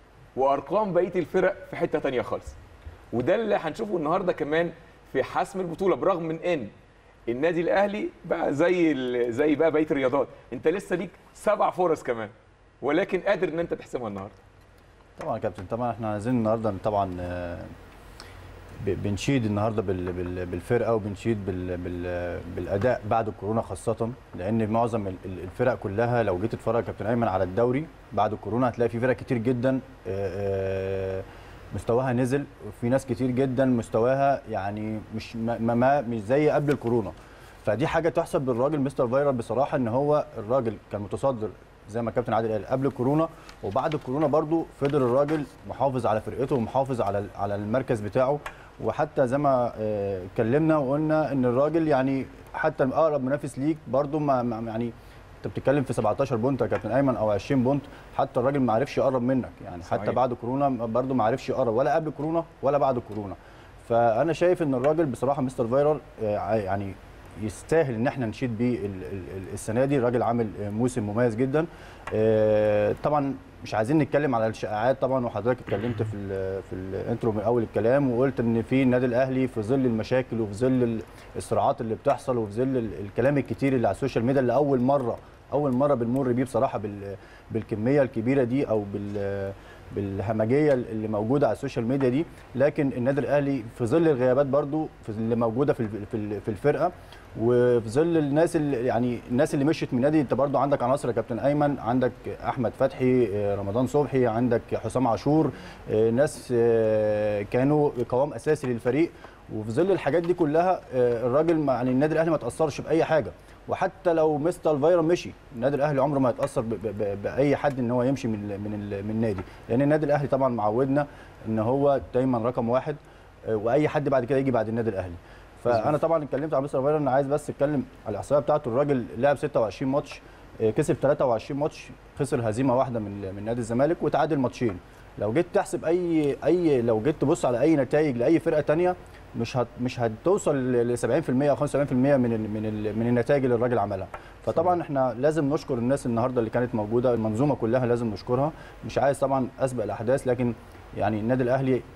وارقام بقيه الفرق في حته ثانيه خالص. وده اللي هنشوفه النهارده كمان في حسم البطوله، برغم من ان النادي الاهلي بقى زي زي بقى بقيه الرياضات انت لسه ليك سبع فرص كمان ولكن قادر ان انت تحسمها النهارده. طبعا يا كابتن طبعا احنا عايزين النهارده طبعا بنشيد النهارده بالفرقه وبنشيد بالاداء بعد الكورونا خاصه، لان معظم الفرق كلها لو جيت تتفرج يا كابتن ايمن على الدوري بعد الكورونا هتلاقي في فرق كتير جدا مستواها نزل، وفي ناس كتير جدا مستواها يعني مش ما, ما مش زي قبل الكورونا. فدي حاجه تحسب للراجل مستر فايرال بصراحه، ان هو الراجل كان متصدر زي ما الكابتن عادل قال قبل الكورونا، وبعد الكورونا برضو فضل الراجل محافظ على فرقته ومحافظ على على المركز بتاعه. وحتى زي ما اتكلمنا وقلنا ان الراجل يعني حتى اقرب منافس ليك برضو ما يعني انت بتتكلم في سبعتاشر بونت يا كابتن ايمن او عشرين بونت، حتى الراجل ما عرفش يقرب منك يعني. صحيح. حتى بعد كورونا برضو ما عرفش يقرب ولا قبل كورونا ولا بعد كورونا. فانا شايف ان الراجل بصراحه مستر فايرال يعني يستاهل ان احنا نشيد بيه السنه دي. الراجل عامل موسم مميز جدا. طبعا مش عايزين نتكلم على الشائعات طبعا، وحضرتك اتكلمت في ال في الانترو من اول الكلام وقلت ان في النادي الاهلي في ظل المشاكل وفي ظل الصراعات اللي بتحصل وفي ظل الكلام الكتير اللي على السوشيال ميديا اللي اول مره اول مره بنمر بيه بصراحه بالكميه الكبيره دي او بال بالهمجيه اللي موجوده على السوشيال ميديا دي. لكن النادي الاهلي في ظل الغيابات برضو في اللي موجوده في في الفرقه، وفي ظل الناس اللي يعني الناس اللي مشيت من النادي، انت برضو عندك عناصر يا كابتن ايمن، عندك احمد فتحي، رمضان صبحي، عندك حسام عاشور، ناس كانوا قوام اساسي للفريق. وفي ظل الحاجات دي كلها الراجل يعني النادي الاهلي ما تاثرش باي حاجه. وحتى لو مستر فايرال مشي النادي الاهلي عمره ما هيتاثر باي حد ان هو يمشي من من من النادي، لان النادي الاهلي طبعا معودنا ان هو دايما رقم واحد، واي حد بعد كده يجي بعد النادي الاهلي. فانا طبعا اتكلمت على مستر فايرال، انا عايز بس اتكلم على الاحصائيه بتاعته. الراجل لعب ستة وعشرين ماتش، كسب ثلاثة وعشرين ماتش، خسر هزيمه واحده من من نادي الزمالك وتعادل ماتشين. لو جيت تحسب اي اي لو جيت تبص على اي نتائج لاي فرقه ثانيه مش هت مش هتوصل ل سبعين في المية او خمسة وسبعين في المية من ال من ال من النتائج اللي الراجل عملها. فطبعا احنا لازم نشكر الناس النهارده اللي كانت موجوده، المنظومه كلها لازم نشكرها. مش عايز طبعا اسبق الاحداث، لكن يعني النادي الاهلي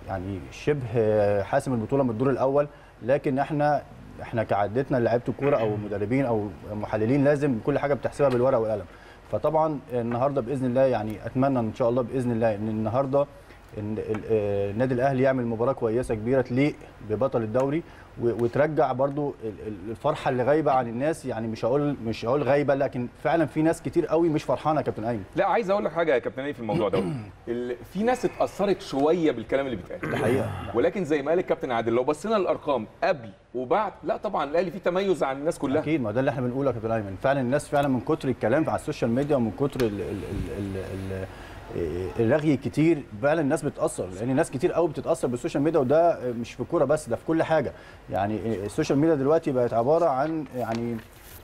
يعني شبه حاسم البطوله من الدور الاول، لكن احنا احنا كعادتنا لعيبه الكوره او مدربين او محللين لازم كل حاجه بتحسبها بالورقه والقلم. فطبعا النهارده باذن الله يعني اتمنى ان شاء الله باذن الله ان النهارده ان النادي الاهلي يعمل مباراه كويسه كبيره تليق ببطل الدوري وترجع برضو الفرحه اللي غايبه عن الناس. يعني مش هقول مش هقول غايبه، لكن فعلا في ناس كتير قوي مش فرحانه يا كابتن ايمن. لا عايز اقول لك حاجه يا كابتن ايمن في الموضوع ده. في ناس اتاثرت شويه بالكلام اللي بيتقال، ده حقيقه، ولكن زي ما قال الكابتن عادل لو بصينا للارقام قبل وبعد، لا طبعا الاهلي فيه تميز عن الناس كلها. اكيد، ما ده اللي احنا بنقوله يا كابتن ايمن. فعلا الناس فعلا من كتر الكلام على السوشيال ميديا ومن كتر ال ال ال ال الرغي الكتير فعلا الناس بتتاثر، لان ناس كتير قوي بتتاثر بالسوشيال ميديا، وده مش في الكوره بس، ده في كل حاجه. يعني السوشيال ميديا دلوقتي بقت عباره عن يعني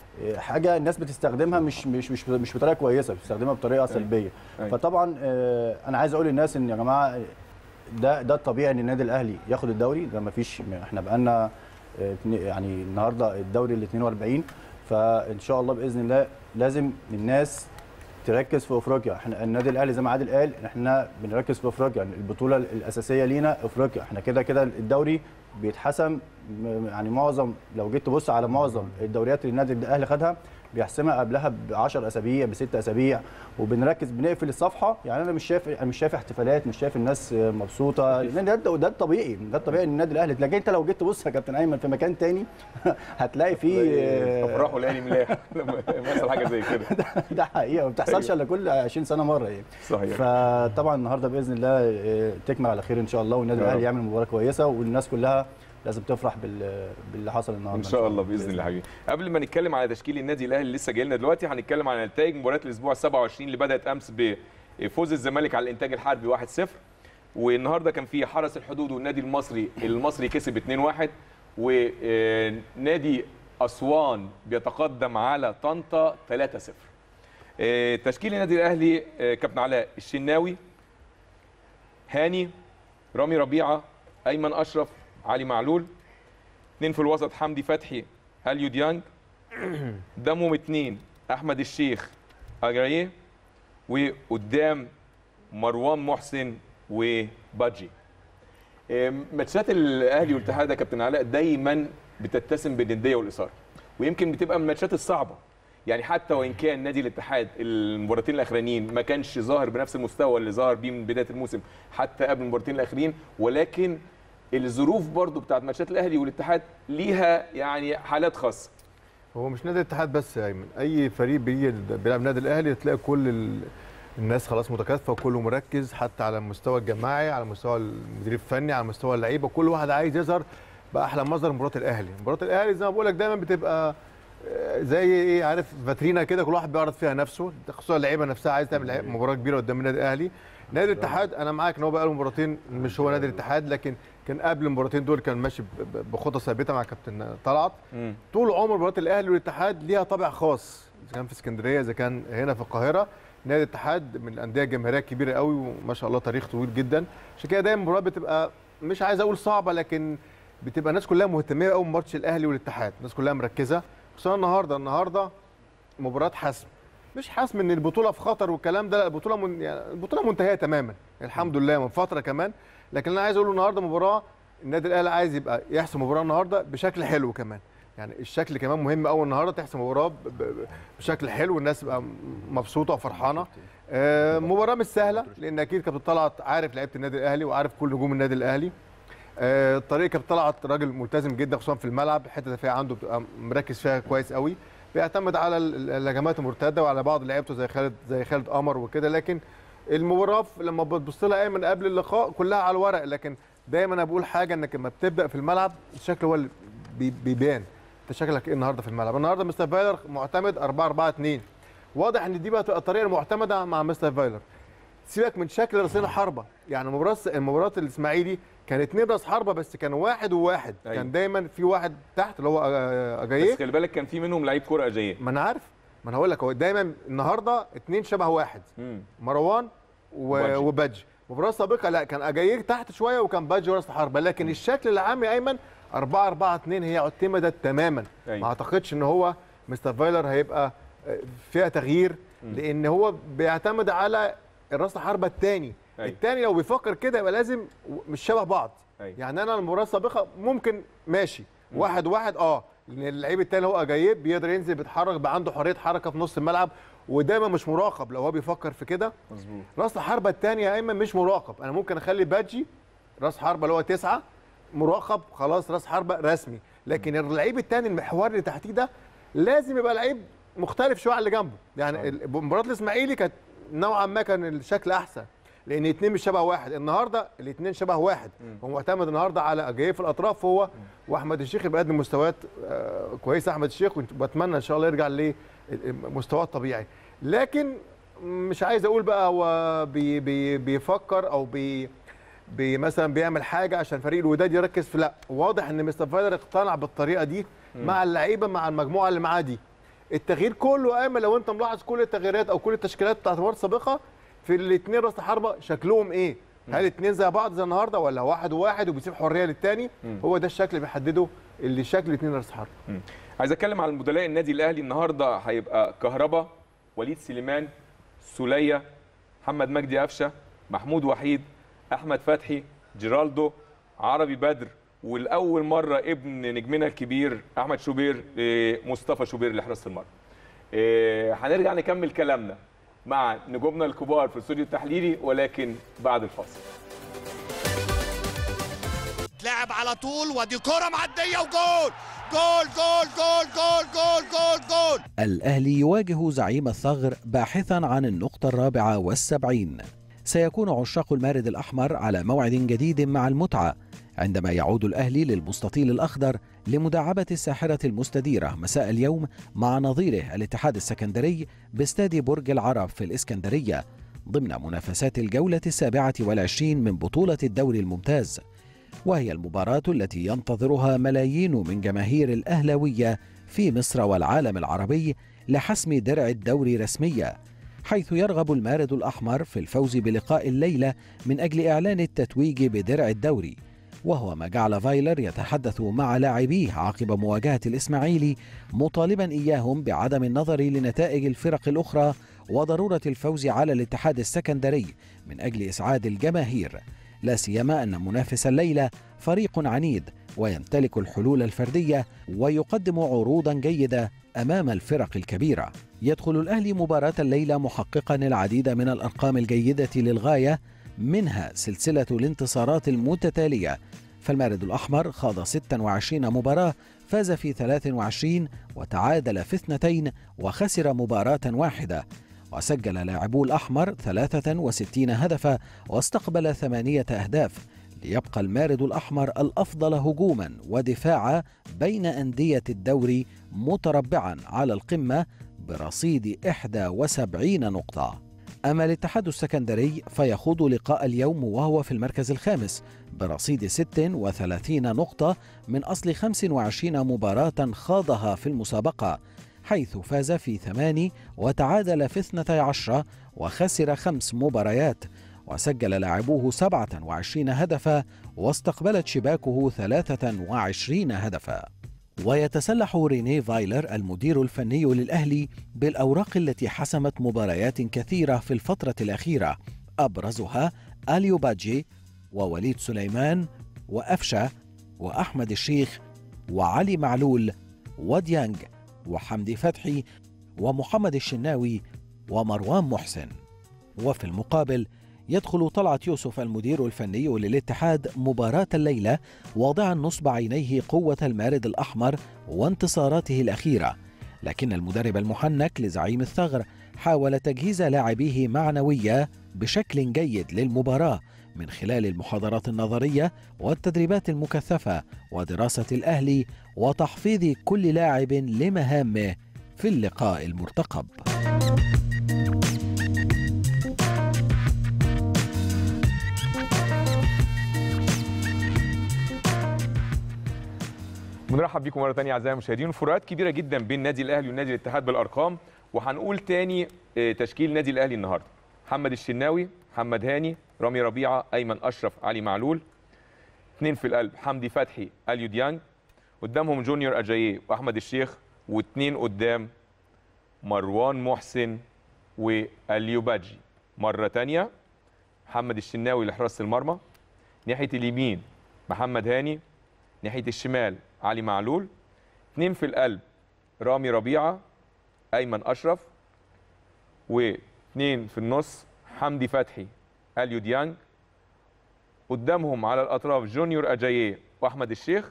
حاجه الناس بتستخدمها مش مش مش مش بطريقه كويسه، بتستخدمها بطريقه سلبيه. فطبعا انا عايز اقول للناس ان يا جماعه ده ده الطبيعي ان النادي الاهلي ياخد الدوري، ده ما فيش، احنا بقالنا يعني النهارده الدوري ال اثنين وأربعين، فان شاء الله باذن الله لازم الناس تركز في افريقيا. احنا النادي الاهلي زي ما عادل قال احنا بنركز في افريقيا، يعني البطوله الاساسيه لينا افريقيا. احنا كده كده الدوري بيتحسم، يعني معظم لو جيت تبص على معظم الدوريات اللي النادي الاهلي خدها بيحسمها قبلها ب عشرة اسابيع بست اسابيع، وبنركز بنقفل الصفحه. يعني انا مش شايف انا مش شايف احتفالات، مش شايف الناس مبسوطه، لان ده ده الطبيعي، ده الطبيعي ان النادي الاهلي. لكن انت لو جيت تبص يا كابتن ايمن في مكان تاني هتلاقي فيه افراح الاهلي من الاخر لما يحصل حاجه زي كده. ده حقيقه، ما بتحصلش الا كل عشرين سنه مره يعني. صحيح. فطبعا النهارده باذن الله تكمل على خير ان شاء الله، والنادي الاهلي يعمل مباراه كويسه، والناس كلها لازم تفرح بال باللي حصل النهارده ان شاء الله باذن الله حبيبي. قبل ما نتكلم على تشكيل النادي الاهلي اللي لسه جاي لنا دلوقتي، هنتكلم على نتائج مباريات الاسبوع سبعة وعشرين اللي بدات امس بفوز الزمالك على الانتاج الحربي واحد صفر، والنهارده كان في حرس الحدود والنادي المصري، المصري كسب اتنين واحد، ونادي اسوان بيتقدم على طنطا ثلاثة صفر. تشكيل النادي الاهلي كابتن علاء: الشناوي، هاني، رامي ربيعه، ايمن اشرف، علي معلول. اثنين في الوسط: حمدي فتحي، هاليو ديانج. قدامهم اثنين: احمد الشيخ، اجاييه. وقدام مروان محسن وبادجي. ماتشات الاهلي والاتحاد يا كابتن علاء دايما بتتسم بالنديه والاثاره، ويمكن بتبقى من الماتشات الصعبه. يعني حتى وان كان نادي الاتحاد المباراتين الاخرانيين ما كانش ظاهر بنفس المستوى اللي ظهر بيه من بدايه الموسم حتى قبل المباراتين الاخرين، ولكن الظروف برضو بتاعت ماتشات الاهلي والاتحاد ليها يعني حالات خاصه. هو مش نادي الاتحاد بس يا ايمن، اي فريق بيجي بيلعب نادي الاهلي تلاقي كل ال... الناس خلاص متكاتفه وكله مركز، حتى على المستوى الجماعي، على مستوى المدير الفني، على مستوى اللعيبه، كل واحد عايز يظهر باحلى مظهر. مباراه الاهلي مباراه الاهلي زي ما بقول لك دايما بتبقى زي ايه، عارف، فاترينا كده، كل واحد بيعرض فيها نفسه، خصوصا اللعيبه نفسها عايز تعمل مباراه كبيره قدام النادي الاهلي. نادي الاتحاد انا معاك ان هو بقى له مباراتين مش هو نادي الاتحاد، لكن كان قبل المباراتين دول كان ماشي بخطه ثابته مع كابتن طلعت. طول عمر مباراه الاهلي والاتحاد ليها طابع خاص، اذا كان في اسكندريه اذا كان هنا في القاهره. نادي الاتحاد من الانديه الجماهيريه الكبيره قوي، وما شاء الله تاريخ طويل جدا، عشان كده دايما المباراه بتبقى مش عايز اقول صعبه، لكن بتبقى الناس كلها مهتميه قوي بماتش الاهلي والاتحاد، الناس كلها مركزه. خصوصا النهارده النهارده مباراه حسم، مش حسم ان البطوله في خطر والكلام ده، لا، البطوله من يعني البطوله منتهيه تماما الحمد لله من فتره كمان. لكن انا عايز اقول النهارده مباراه النادي الاهلي عايز يبقى يحسم مباراه النهارده بشكل حلو كمان، يعني الشكل كمان مهم قوي النهارده، تحسم مباراه بشكل حلو والناس تبقى مبسوطه وفرحانه. آه مباراه مش سهله، لان اكيد كابتن طلعت عارف لعيبه النادي الاهلي وعارف كل نجوم النادي الاهلي. آه طريقه كابتن طلعت راجل ملتزم جدا، خصوصا في الملعب، الحته اللي فيها عنده بتبقى مركز فيها كويس قوي، بيعتمد على الهجمات المرتده وعلى بعض لعيبته زي خالد زي خالد قمر وكده. لكن المباراه لما بتبص لها ايمن قبل اللقاء كلها على الورق، لكن دايما انا بقول حاجه، انك لما بتبدا في الملعب الشكل هو اللي بيبان انت شكلك ايه النهارده في الملعب. النهارده مستر فايلر معتمد أربعة أربعة اثنين، واضح ان دي بقى تبقى الطريقه المعتمده مع مستر فايلر. سيبك من شكل راسين حربه، يعني مباراه المباراه الاسماعيلي كان اثنين راس حربه بس كانوا واحد وواحد. أيوة. كان دايما في واحد تحت اللي هو اجاييه، بس خلي بالك كان في منهم لعيب كوره اجاييه. ما انا عارف، ما انا هقول لك، هو دايما النهارده اثنين شبه واحد، مم. مروان وبادجي. مباراه سابقه لا كان اجاييه تحت شويه وكان بادجي راس حربه، لكن مم. الشكل العام يا ايمن أربعة أربعة اثنين هي اعتمدت تماما. أيوة. ما اعتقدش ان هو مستر فايلر هيبقى فيها تغيير، مم. لان هو بيعتمد على الراس الحربه الثاني. أيوة. الثاني لو بيفكر كده يبقى لازم مش شبه بعض. أيوة. يعني انا المباراه السابقه ممكن ماشي واحد واحد اه لان اللعيب الثاني هو جايب بيقدر ينزل بيتحرك بقى عنده حريه حركه في نص الملعب ودايما مش مراقب لو هو بيفكر في كده. مظبوط. راس الحربه الثانيه يا ايمن مش مراقب، انا ممكن اخلي بادجي راس حربه اللي هو تسعه مراقب خلاص راس حربه رسمي، لكن اللعيب الثاني المحور اللي تحتيه ده لازم يبقى لعيب مختلف شويه عن اللي جنبه. يعني مباراه الاسماعيلي كانت نوعا ما كان الشكل احسن لان الاثنين مش شبه واحد، النهارده الاثنين شبه واحد. هو معتمد النهارده على جاي في الاطراف هو واحمد الشيخ بيقدم مستويات آه كويسه. احمد الشيخ وبتمنى ان شاء الله يرجع لمستواه الطبيعي، لكن مش عايز اقول بقى هو بي بي بيفكر او بي بي مثلا بيعمل حاجه عشان فريق الوداد يركز في، لا واضح ان مستر فايلر اقتنع بالطريقه دي مع اللعيبه مع المجموعه اللي معاه دي. التغيير كله ايمن لو انت ملاحظ كل التغييرات او كل التشكيلات بتاعت المباراه السابقه في الاثنين راس حربه شكلهم ايه؟ هل اثنين زي بعض زي النهارده ولا واحد وواحد وبيسيب حريه للثاني؟ هو ده الشكل اللي بيحدده اللي شكل اثنين راس حربه. عايز اتكلم على البدلاء النادي الاهلي النهارده. هيبقى كهربا، وليد سليمان، سوليه، محمد مجدي قفشه، محمود وحيد، احمد فتحي، جيرالدو، عربي بدر، والاول مره ابن نجمنا الكبير احمد شوبير مصطفى شوبير لحراسه المرمى. هنرجع نكمل كلامنا مع نجومنا الكبار في الاستوديو التحليلي ولكن بعد الفاصل. لعب على طول ودي كرة معدية وجول جول جول جول جول جول جول جول. الأهلي يواجه زعيم الثغر باحثا عن النقطة الرابعة والسبعين. سيكون عشاق المارد الأحمر على موعد جديد مع المتعة عندما يعود الأهلي للمستطيل الأخضر لمداعبة الساحرة المستديرة مساء اليوم مع نظيره الاتحاد السكندري باستاد برج العرب في الإسكندرية ضمن منافسات الجولة السابعة والعشرين من بطولة الدوري الممتاز، وهي المباراة التي ينتظرها ملايين من جماهير الأهلاوية في مصر والعالم العربي لحسم درع الدوري رسميا، حيث يرغب المارد الأحمر في الفوز بلقاء الليلة من أجل إعلان التتويج بدرع الدوري، وهو ما جعل فايلر يتحدث مع لاعبيه عقب مواجهة الإسماعيلي مطالبا إياهم بعدم النظر لنتائج الفرق الأخرى وضرورة الفوز على الاتحاد السكندري من أجل إسعاد الجماهير، لا سيما أن منافس الليلة فريق عنيد ويمتلك الحلول الفردية ويقدم عروضا جيدة أمام الفرق الكبيرة. يدخل الأهلي مباراة الليلة محققا العديد من الأرقام الجيدة للغاية، منها سلسلة الانتصارات المتتالية، فالمارد الأحمر خاض ستة وعشرين مباراة، فاز في ثلاث وعشرين وتعادل في اثنتين وخسر مباراة واحدة، وسجل لاعبو الأحمر ثلاثة وستين هدفا واستقبل ثمانية أهداف، ليبقى المارد الأحمر الأفضل هجوما ودفاعا بين أندية الدوري متربعا على القمة برصيد إحدى وسبعين نقطة. أما الاتحاد السكندري فيخوض لقاء اليوم وهو في المركز الخامس برصيد ست وثلاثين نقطة من أصل خمس وعشرين مباراة خاضها في المسابقة، حيث فاز في ثمان وتعادل في اثنتي عشرة وخسر خمس مباريات، وسجل لاعبوه سبعة وعشرين هدفا واستقبلت شباكه ثلاثة وعشرين هدفا. ويتسلح ريني فايلر المدير الفني للأهلي بالأوراق التي حسمت مباريات كثيرة في الفترة الأخيرة، أبرزها أليو بادجي ووليد سليمان وأفشة وأحمد الشيخ وعلي معلول وديانج وحمدي فتحي ومحمد الشناوي ومروان محسن. وفي المقابل يدخل طلعت يوسف المدير الفني للاتحاد مباراة الليلة واضعا نصب عينيه قوة المارد الأحمر وانتصاراته الأخيرة، لكن المدرب المحنك لزعيم الثغر حاول تجهيز لاعبيه معنويا بشكل جيد للمباراة من خلال المحاضرات النظرية والتدريبات المكثفة ودراسة الأهلي وتحفيظ كل لاعب لمهامه في اللقاء المرتقب. بنرحب بيكم مره ثانيه اعزائي المشاهدين. فروقات كبيره جدا بين النادي الاهلي والنادي الاتحاد بالارقام، وهنقول تاني تشكيل النادي الاهلي النهارده: محمد الشناوي، محمد هاني، رامي ربيعه، ايمن اشرف، علي معلول. اثنين في القلب: حمدي فتحي، اليو ديانج. قدامهم جونيور اجاييه واحمد الشيخ، واثنين قدام مروان محسن واليو بادجي. مره ثانيه: محمد الشناوي لحراسه المرمى، ناحيه اليمين محمد هاني، ناحيه الشمال علي معلول، اثنين في القلب رامي ربيعه، ايمن اشرف، واثنين في النص حمدي فتحي، اليو ديانج، قدامهم على الاطراف جونيور اجاييه واحمد الشيخ،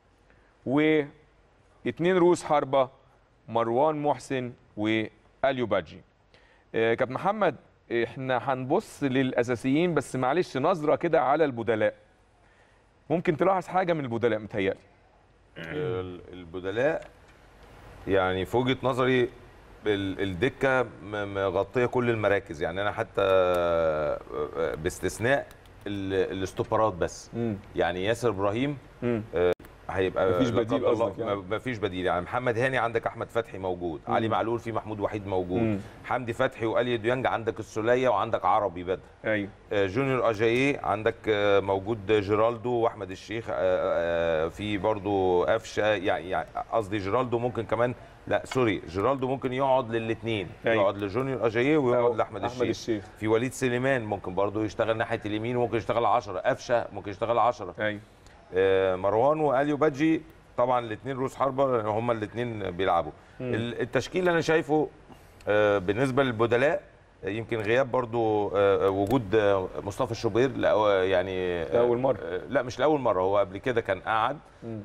واثنين رؤوس حربه مروان محسن واليو بادجي. آه كابتن محمد، احنا هنبص للاساسيين بس معلش نظره كده على البدلاء. ممكن تلاحظ حاجه من البدلاء متهيألي؟ البدلاء يعني في وجهه نظري الدكه مغطيه كل المراكز، يعني انا حتى باستثناء الاستوبرات بس. مم. يعني ياسر ابراهيم هيبقى مفيش بديل قصدك يعني. مفيش بديل، يعني محمد هاني عندك احمد فتحي موجود، مم. علي معلول في محمود وحيد موجود، مم. حمدي فتحي واليو ديانج عندك السوليه وعندك عربي بدر. ايوه. جونيور اجاييه عندك موجود، جيرالدو واحمد الشيخ، في برضو قفشه، يعني قصدي جيرالدو ممكن كمان، لا سوري جيرالدو ممكن يقعد للاثنين. أيوة. يقعد لجونيور اجاييه ويقعد لاحمد الشيخ. الشيخ في وليد سليمان ممكن برضو يشتغل ناحيه اليمين وممكن يشتغل عشرة، قفشه ممكن يشتغل عشرة. ايوه. مروان واليو بادجي طبعا الاثنين روس حربه هم الاثنين بيلعبوا. مم. التشكيل اللي انا شايفه بالنسبه للبدلاء يمكن غياب برضو وجود مصطفى الشوبير، يعني لاول مره، لا مش لاول مره، هو قبل كده كان قاعد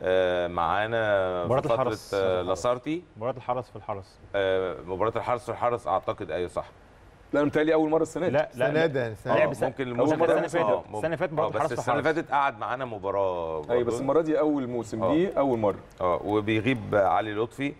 معانا في فتره لاسارتي. مباراه الحرس في الحرس مباراه الحرس في الحرس اعتقد. ايوه صح. لا متهيألي اول مره السنه دي. لا لا السنه دي لعب ممكن الموسم السنه اللي فاتت السنه اللي فاتت برضه بس السنه اللي فاتت قعد معانا مباراه. ايوه بس المره دي اول موسم أوه. دي اول مره. اه وبيغيب علي لطفي.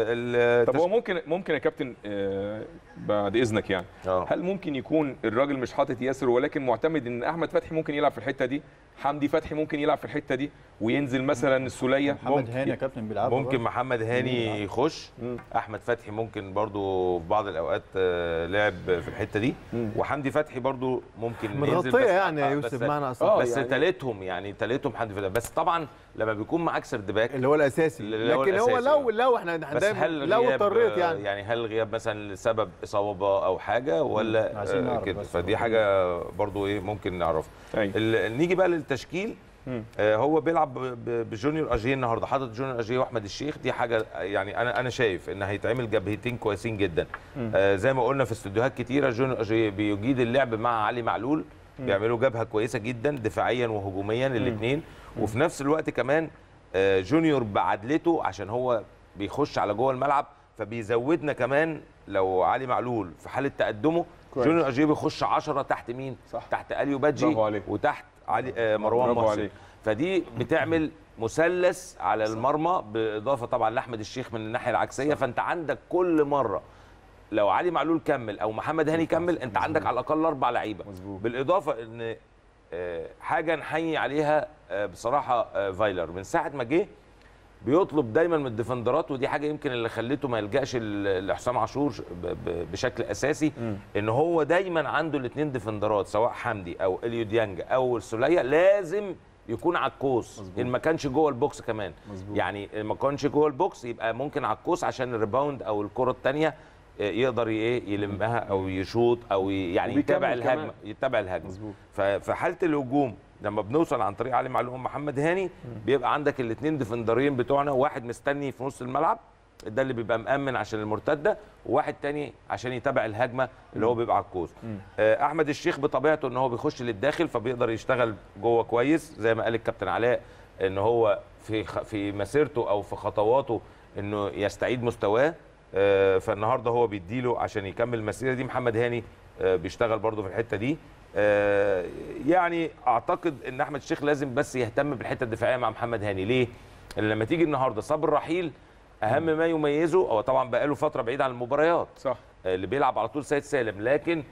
طب هو ممكن ممكن يا كابتن آه بعد اذنك يعني أوه. هل ممكن يكون الراجل مش حاطط ياسر ولكن معتمد ان احمد فتحي ممكن يلعب في الحته دي، حمدي فتحي ممكن يلعب في الحته دي وينزل مثلا السوليه؟ محمد هاني يا كابتن بيلعب، ممكن محمد هاني يخش، احمد فتحي ممكن برضو في بعض الاوقات لعب في الحته دي، مم. وحمدي فتحي برضو ممكن ينزل بس يعني يا يوسف معنى اصلا بس يعني ثالثهم يعني ثالثهم حمدي فتحي، بس طبعا لما بيكون معاك سرد باك اللي هو الاساسي، اللي هو لكن الأساسي. هو لو لو احنا دايما لو اضطريت يعني يعني هل غياب مثلا لسبب اصابه او حاجه ولا آه كده، فدي حاجه برضو ايه ممكن نعرفها. نيجي بقى للتشكيل. آه هو بيلعب بجونيور اجاييه النهارده، حاطط جونيور اجاييه واحمد الشيخ، دي حاجه يعني انا انا شايف ان هيتعمل جبهتين كويسين جدا. آه زي ما قلنا في استوديوهات كتيره جونيور اجاييه بيجيد اللعب مع علي معلول، بيعملوا جبهه كويسه جدا دفاعيا وهجوميا الاثنين، وفي نفس الوقت كمان آه جونيور بعدلته عشان هو بيخش على جوه الملعب، فبيزودنا كمان لو علي معلول في حاله تقدمه جونيور اجاييه بيخش عشرة تحت مين؟ صح. تحت اليو بادجي وتحت علي آه مروان محسن، فدي بتعمل مثلث على المرمى، بالاضافه طبعا لاحمد الشيخ من الناحيه العكسيه، فانت عندك كل مره لو علي معلول كمل او محمد هاني كمل انت عندك على الاقل اربع لعيبه، بالاضافه ان حاجه نحيي عليها بصراحه فايلر من ساعه ما جه بيطلب دايما من الديفندرات، ودي حاجه يمكن اللي خلته ما يلجاش لحسام عاشور بشكل اساسي، م. ان هو دايما عنده الاثنين ديفندرات سواء حمدي او اليو ديانج او السوليه لازم يكون على القوس، ان ما كانش جوه البوكس كمان. مزبوط. يعني ما كانش جوه البوكس يبقى ممكن على القوس عشان الريباوند او الكره الثانيه يقدر ايه يلمها او يشوط او يعني يتابع الهجمه يتابع الهجمه. ففي حاله الهجوم لما بنوصل عن طريق علي معلول محمد هاني بيبقى عندك الاثنين ديفندرين بتوعنا، واحد مستني في نص الملعب ده اللي بيبقى مأمن عشان المرتده، وواحد تاني عشان يتابع الهجمه اللي هو بيبقى على القوس. احمد الشيخ بطبيعته ان هو بيخش للداخل فبيقدر يشتغل جوه كويس زي ما قال الكابتن علاء، ان هو في في مسيرته او في خطواته انه يستعيد مستواه، فالنهارده هو بيديله عشان يكمل المسيره دي. محمد هاني بيشتغل برده في الحته دي. يعني اعتقد ان احمد الشيخ لازم بس يهتم بالحته الدفاعيه مع محمد هاني. ليه؟ لان لما تيجي النهارده صبر رحيل اهم ما يميزه، هو طبعا بقى له فتره بعيد عن المباريات صح اللي بيلعب على طول سيد سالم، لكن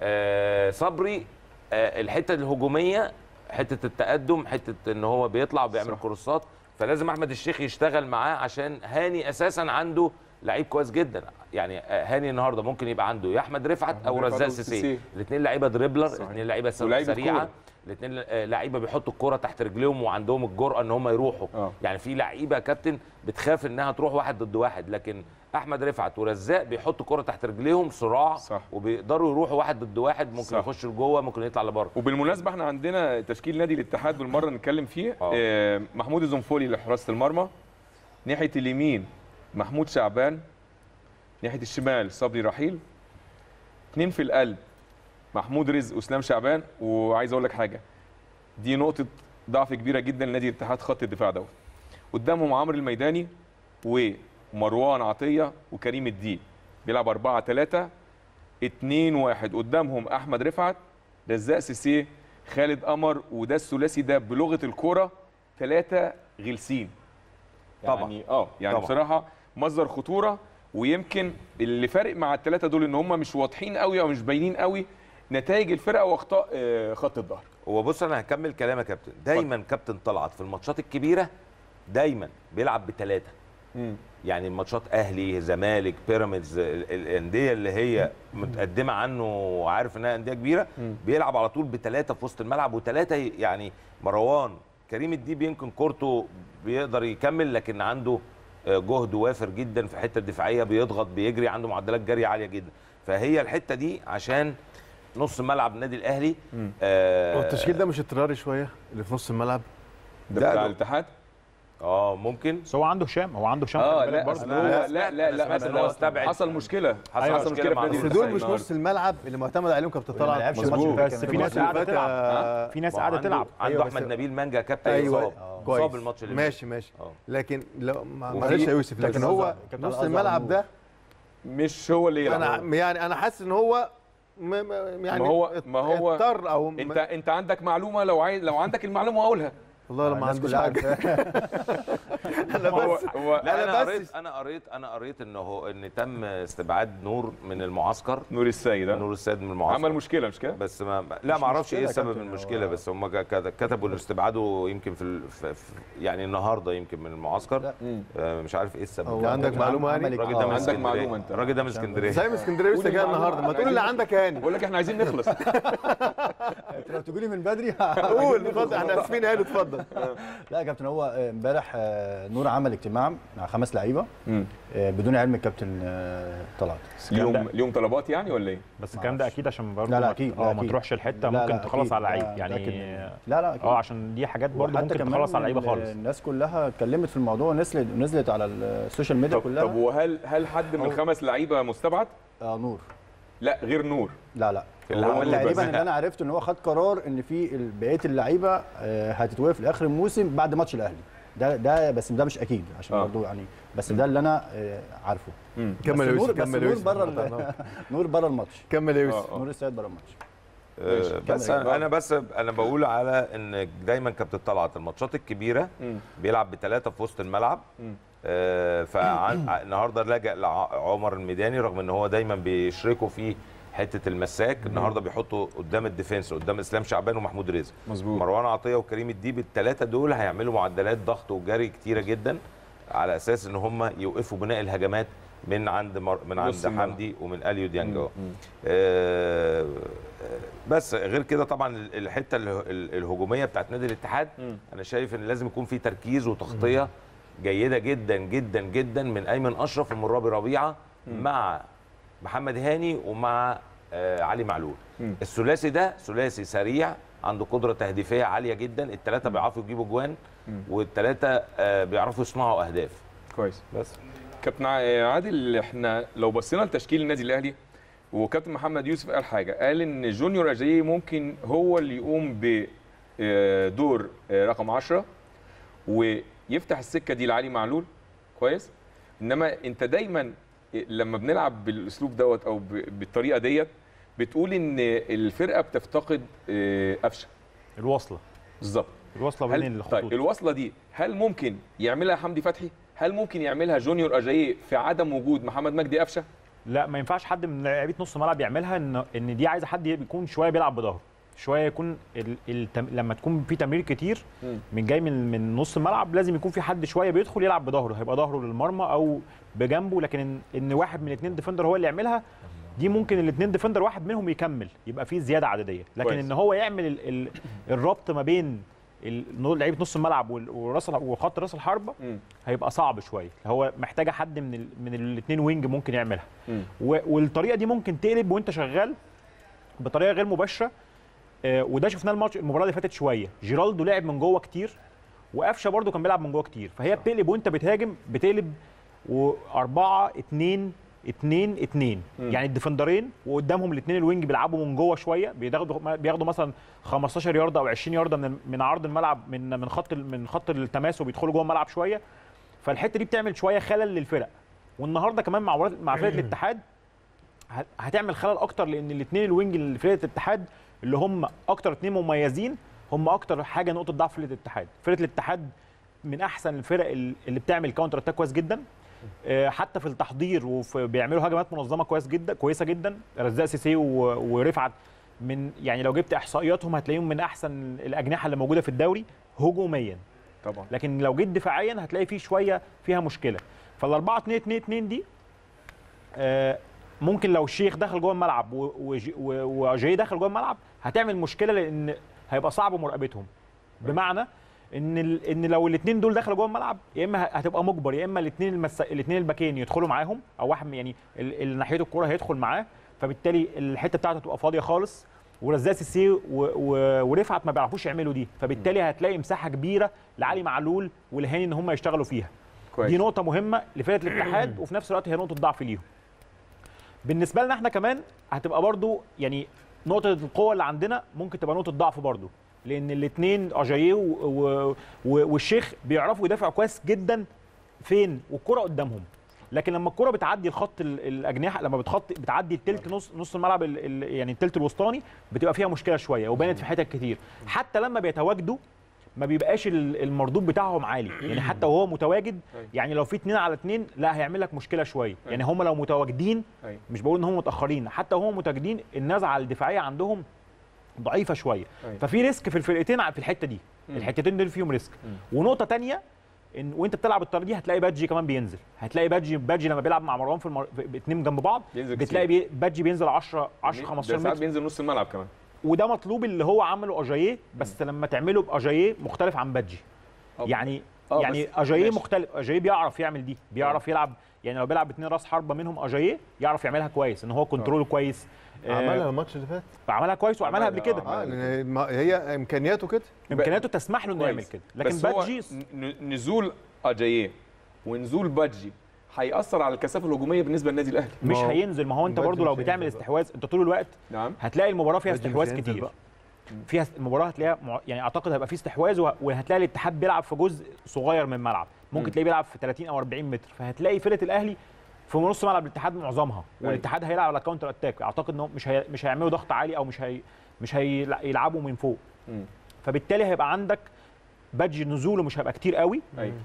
صبري الحته الهجوميه، حته التقدم، حته ان هو بيطلع وبيعمل كروسات، فلازم احمد الشيخ يشتغل معاه عشان هاني اساسا عنده لعيب كويس جدا. يعني هاني النهارده ممكن يبقى عنده يا احمد رفعت او رزاق سيسي، الاثنين لعيبه دريبلر، الاثنين لعيبه سريعه، الاثنين لعيبه بيحطوا الكره تحت رجليهم وعندهم الجرأه ان هم يروحوا. أوه. يعني في لعيبه يا كابتن بتخاف انها تروح واحد ضد واحد، لكن احمد رفعت ورزاق بيحطوا كره تحت رجليهم صراع، صح. وبيقدروا يروحوا واحد ضد واحد، ممكن صح. يخش لجوه ممكن يطلع لبره. وبالمناسبه احنا عندنا تشكيل نادي الاتحاد بالمره نتكلم فيه. آه. آه محمود الزنفولي لحراسه المرمى، ناحيه اليمين محمود شعبان، ناحيه الشمال صبري رحيل، اثنين في القلب محمود رزق واسلام شعبان. وعايز اقول لك حاجه، دي نقطه ضعف كبيره جدا لنادي الاتحاد، خط الدفاع دوت. قدامهم عمرو الميداني ومروان عطيه وكريم الدين، بيلعب أربعة ثلاثة اتنين واحد. قدامهم احمد رفعت، رزاق سيسي، خالد قمر. وده الثلاثي ده بلغه الكوره ثلاثه غلسين طبعا. يعني اه يعني طبعا. بصراحه مصدر خطوره. ويمكن اللي فارق مع الثلاثه دول ان هم مش واضحين قوي او مش باينين قوي نتائج الفرقه واخطاء آه، خط الظهر. هو بص انا هكمل كلام يا كابتن. دايما فضل. كابتن طلعت في الماتشات الكبيره دايما بيلعب بثلاثه، يعني ماتشات اهلي زمالك بيراميدز الانديه اللي هي متقدمه عنه وعارف انها انديه كبيره، مم. بيلعب على طول بثلاثه في وسط الملعب. وثلاثه يعني مروان كريم الديب يمكن كورته بيقدر يكمل، لكن عنده جهد وافر جدا في الحته الدفاعيه، بيضغط بيجري، عنده معدلات جري عاليه جدا. فهي الحته دي عشان نص ملعب النادي الاهلي. آه هو التشكيل ده مش اضطراري شويه اللي في نص الملعب ده بتاع الاتحاد؟ اه ممكن. بس هو عنده هشام، هو عنده هشام. اه لا برضه لا لا لا, لا, لا حصل مشكله، حصل, أيوة حصل مشكله في نادي بس دول مش نص الملعب اللي معتمد عليهم كابتن طلعت. بس في ناس قاعده تلعب، في ناس قاعده تلعب. عنده احمد نبيل مانجا كابتن. ايوه صاب الماتش اللي ماشي ماشي أوه. لكن لو معلش يا يوسف، لكن هو نص الملعب ده مش هو اللي يلعب. انا يعني انا حاسس ان هو يعني ما هو ما هو اضطر او انت انت عندك معلومه، لو عايز لو عندك المعلومه اقولها. والله لما عنديش حاجه. انا بس هو لا انا قريت انا قريت انا قريت ان هو ان تم استبعاد نور من المعسكر. نور السيد نور السيد من المعسكر عمل مشكله مش كده؟ بس ما لا ما اعرفش ايه سبب المشكله، بس هم كتبوا ان استبعاده يمكن في, في يعني النهارده يمكن من المعسكر. مش عارف ايه السبب. هو عندك معلومه يعني؟ الراجل ده من عندك معلومه انت؟ الراجل ده من اسكندريه. زي من اسكندريه لسه جاي النهارده. ما تقول اللي عندك هاني. بقول لك احنا عايزين نخلص. انت لو تقولي من بدري قول اتفضل، احنا اسفين هاني اتفضل. لا يا كابتن، هو امبارح نور عمل اجتماع مع خمس لعيبه بدون علم الكابتن طلعت. اليوم اليوم طلبات يعني ولا ايه؟ بس الكلام ده اكيد عشان برضه لا لا اكيد اه ما تروحش الحته ممكن تخلص على لعيب يعني. لا لا اه عشان دي حاجات برضه ممكن تخلص على لعيبه خالص. الناس كلها اتكلمت في الموضوع ونزلت نزلت على السوشيال ميديا طب كلها. طب وهل هل حد من الخمس لعيبه مستبعد؟ اه نور. لا غير نور. لا لا هو تقريبا اللي انا عرفته ان هو خد قرار ان في بقيه اللعيبه هتتوقف لاخر الموسم بعد ماتش الاهلي. ده ده بس ده مش اكيد عشان آه. برضه يعني، بس ده اللي انا عارفه. كمل يا يوسف كمل يا يوسف. نور بره نور بره الماتش. كمل يا يوسف. نور السيد بره الماتش. أه بس انا بس انا بقول على ان دايما كابتن طلعت الماتشات الكبيره بيلعب بثلاثه في وسط الملعب. أه فالنهارده لجأ لعمر الميداني رغم ان هو دايما بيشركوا في حته المساك. النهارده بيحطوا قدام الديفنس قدام اسلام شعبان ومحمود رزق. مظبوط. مروان عطيه وكريم الديب الثلاثه دول هيعملوا معدلات ضغط وجري كتيره جدا على اساس ان هم يوقفوا بناء الهجمات من عند مر... من عند حمدي ومن اليو ديانج. آه بس غير كده طبعا الحته الهجوميه بتاعت نادي الاتحاد مم. انا شايف ان لازم يكون في تركيز وتغطيه جيده جدا جدا جدا من ايمن اشرف ومرابي ربيعه مم. مع محمد هاني ومع آه علي معلول. مم. الثلاثي ده ثلاثي سريع عنده قدره تهديفيه عاليه جدا، الثلاثه بيعرفوا يجيبوا جوان والثلاثه آه بيعرفوا يصنعوا اهداف. كويس. بس كابتن عادل، احنا لو بصينا لتشكيل النادي الاهلي وكابتن محمد يوسف قال حاجه، قال ان جونيور اجاييه ممكن هو اللي يقوم بدور رقم عشرة ويفتح السكه دي لعلي معلول. كويس. انما انت دايما لما بنلعب بالاسلوب دوت او بالطريقه ديت بتقول ان الفرقه بتفتقد قفشه الوصله. بالظبط الوصله بين الخطوط. طيب الوصله دي هل ممكن يعملها حمدي فتحي؟ هل ممكن يعملها جونيور اجاييه في عدم وجود محمد مجدي قفشه؟ لا ما ينفعش حد من لاعبيه نص ملعب يعملها. ان ان دي عايزه حد يكون شويه بيلعب بظهره، شويه يكون ال... التم... لما تكون في تمرير كتير من جاي من من نص الملعب لازم يكون في حد شويه بيدخل يلعب بظهره، هيبقى ظهره للمرمى او بجنبه. لكن ان, إن واحد من الاثنين ديفندر هو اللي يعملها دي ممكن الاثنين ديفندر واحد منهم يكمل يبقى في زياده عدديه. لكن كويس. ان هو يعمل ال... ال... الربط ما بين لعيبه نص الملعب وراس وخط راس الحربه هيبقى صعب شويه. هو محتاجه حد من ال من الاثنين وينج ممكن يعملها، والطريقه دي ممكن تقلب وانت شغال بطريقه غير مباشره. آه وده شفناه الماتش المباراه اللي فاتت شويه، جيرالدو لعب من جوه كتير وقفشه برده كان بيلعب من جوه كتير، فهي بتقلب وانت بتهاجم بتقلب وأربعة اتنين اتنين اتنين، يعني الديفندرين وقدامهم الاثنين الوينج بيلعبوا من جوه شويه، بياخدوا بياخدوا مثلا خمستاشر يارده او عشرين يارده من من عرض الملعب من من خط من خط التماس وبيدخلوا جوه الملعب شويه، فالحته دي بتعمل شويه خلل للفرق. والنهارده كمان مع مع فرقه الاتحاد هتعمل خلل اكتر، لان الاثنين الوينج اللي فرقه الاتحاد اللي هم اكتر اثنين مميزين هم اكتر حاجه نقطه ضعف فرقه الاتحاد. فرقه الاتحاد من احسن الفرق اللي بتعمل كاونتر اتاك كويس جدا، حتى في التحضير وبيعملوا هجمات منظمه كويس جدا كويسه جدا. رزاق سيسي ورفعت من يعني لو جبت احصائياتهم هتلاقيهم من احسن الاجنحه اللي موجوده في الدوري هجوميا طبعا، لكن لو جيت دفاعيا هتلاقي فيه شويه فيها مشكله. فالأربعة اتنين اتنين اتنين دي ممكن لو الشيخ دخل جوه الملعب وجاي دخل جوه الملعب هتعمل مشكله، لان هيبقى صعب مراقبتهم. بمعنى ان ان لو الاثنين دول دخلوا جوه الملعب يا اما هتبقى مجبر يا اما الاثنين المس... الاثنين الباكين يدخلوا معاهم، او واحد يعني اللي ناحيته الكوره هيدخل معاه، فبالتالي الحته بتاعته تبقى فاضيه خالص. ورزاق سيسي و... و... ورفعت ما بيعرفوش يعملوا دي، فبالتالي هتلاقي مساحه كبيره لعلي معلول والهاني ان هم يشتغلوا فيها. كويس. دي نقطه مهمه لفرقه الاتحاد وفي نفس الوقت هي نقطه ضعف ليهم. بالنسبه لنا احنا كمان هتبقى برضو يعني نقطه القوه اللي عندنا ممكن تبقى نقطه ضعف برضو، لان الاثنين اجاييه والشيخ بيعرفوا يدافعوا كويس جدا فين والكره قدامهم، لكن لما الكره بتعدي الخط الاجنحه، لما بتخط بتعدي الثلث نص نص الملعب يعني الثلث الوسطاني بتبقى فيها مشكله شويه وبانت في حتت كتير. حتى لما بيتواجدوا ما بيبقاش المردود بتاعهم عالي، يعني حتى وهو متواجد يعني لو في اتنين على اتنين لا هيعمل لك مشكله شويه. يعني هم لو متواجدين، مش بقول ان هم متاخرين، حتى وهم متواجدين النزعه الدفاعيه عندهم ضعيفه شويه، ففي ريسك في الفرقتين في الحته دي. الحتتين دول فيهم ريسك. ونقطه ثانيه ان وانت بتلعب الطريقه دي هتلاقي بادجي كمان بينزل، هتلاقي بادجي بادجي لما بيلعب مع مروان في المر... اتنين جنب بعض بتلاقي بي... بادجي بينزل عشرة عشرة خمستاشر متر، ساعات بينزل نص الملعب كمان، وده مطلوب اللي هو عمله اجاييه، بس لما تعمله باجاييه مختلف عن بادجي. يعني يعني اجاييه مختلف، اجاييه بيعرف يعمل دي، بيعرف أوه. يلعب يعني لو بيلعب اتنين راس حربه منهم اجاييه يعرف يعملها كويس، ان هو كنترول كويس. عملها الماتش اللي فات، عملها كويس وعملها قبل كده. اه هي امكانياته كده، امكانياته تسمح له انه يعمل كده، لكن بادجي نزول اجاييه ونزول بادجي هيأثر على الكثافه الهجوميه بالنسبه للنادي الاهلي. مش هينزل، ما هو انت برضو لو بتعمل استحواذ انت طول الوقت نعم هتلاقي المباراه فيها استحواذ كتير، فيها المباراه هتلاقيها مع... يعني اعتقد هيبقى فيه استحواذ، وهتلاقي الاتحاد بيلعب في جزء صغير من الملعب، ممكن تلاقيه بيلعب في تلاتين او أربعين متر، فهتلاقي فرقه الاهلي في نص ملعب الاتحاد معظمها، والاتحاد هيلعب على كاونتر اتاك. اعتقد انهم مش هي... مش هيعملوا ضغط عالي او مش هي... مش هيلعبوا من فوق، فبالتالي هيبقى عندك بادجي نزوله مش هيبقى كتير قوي.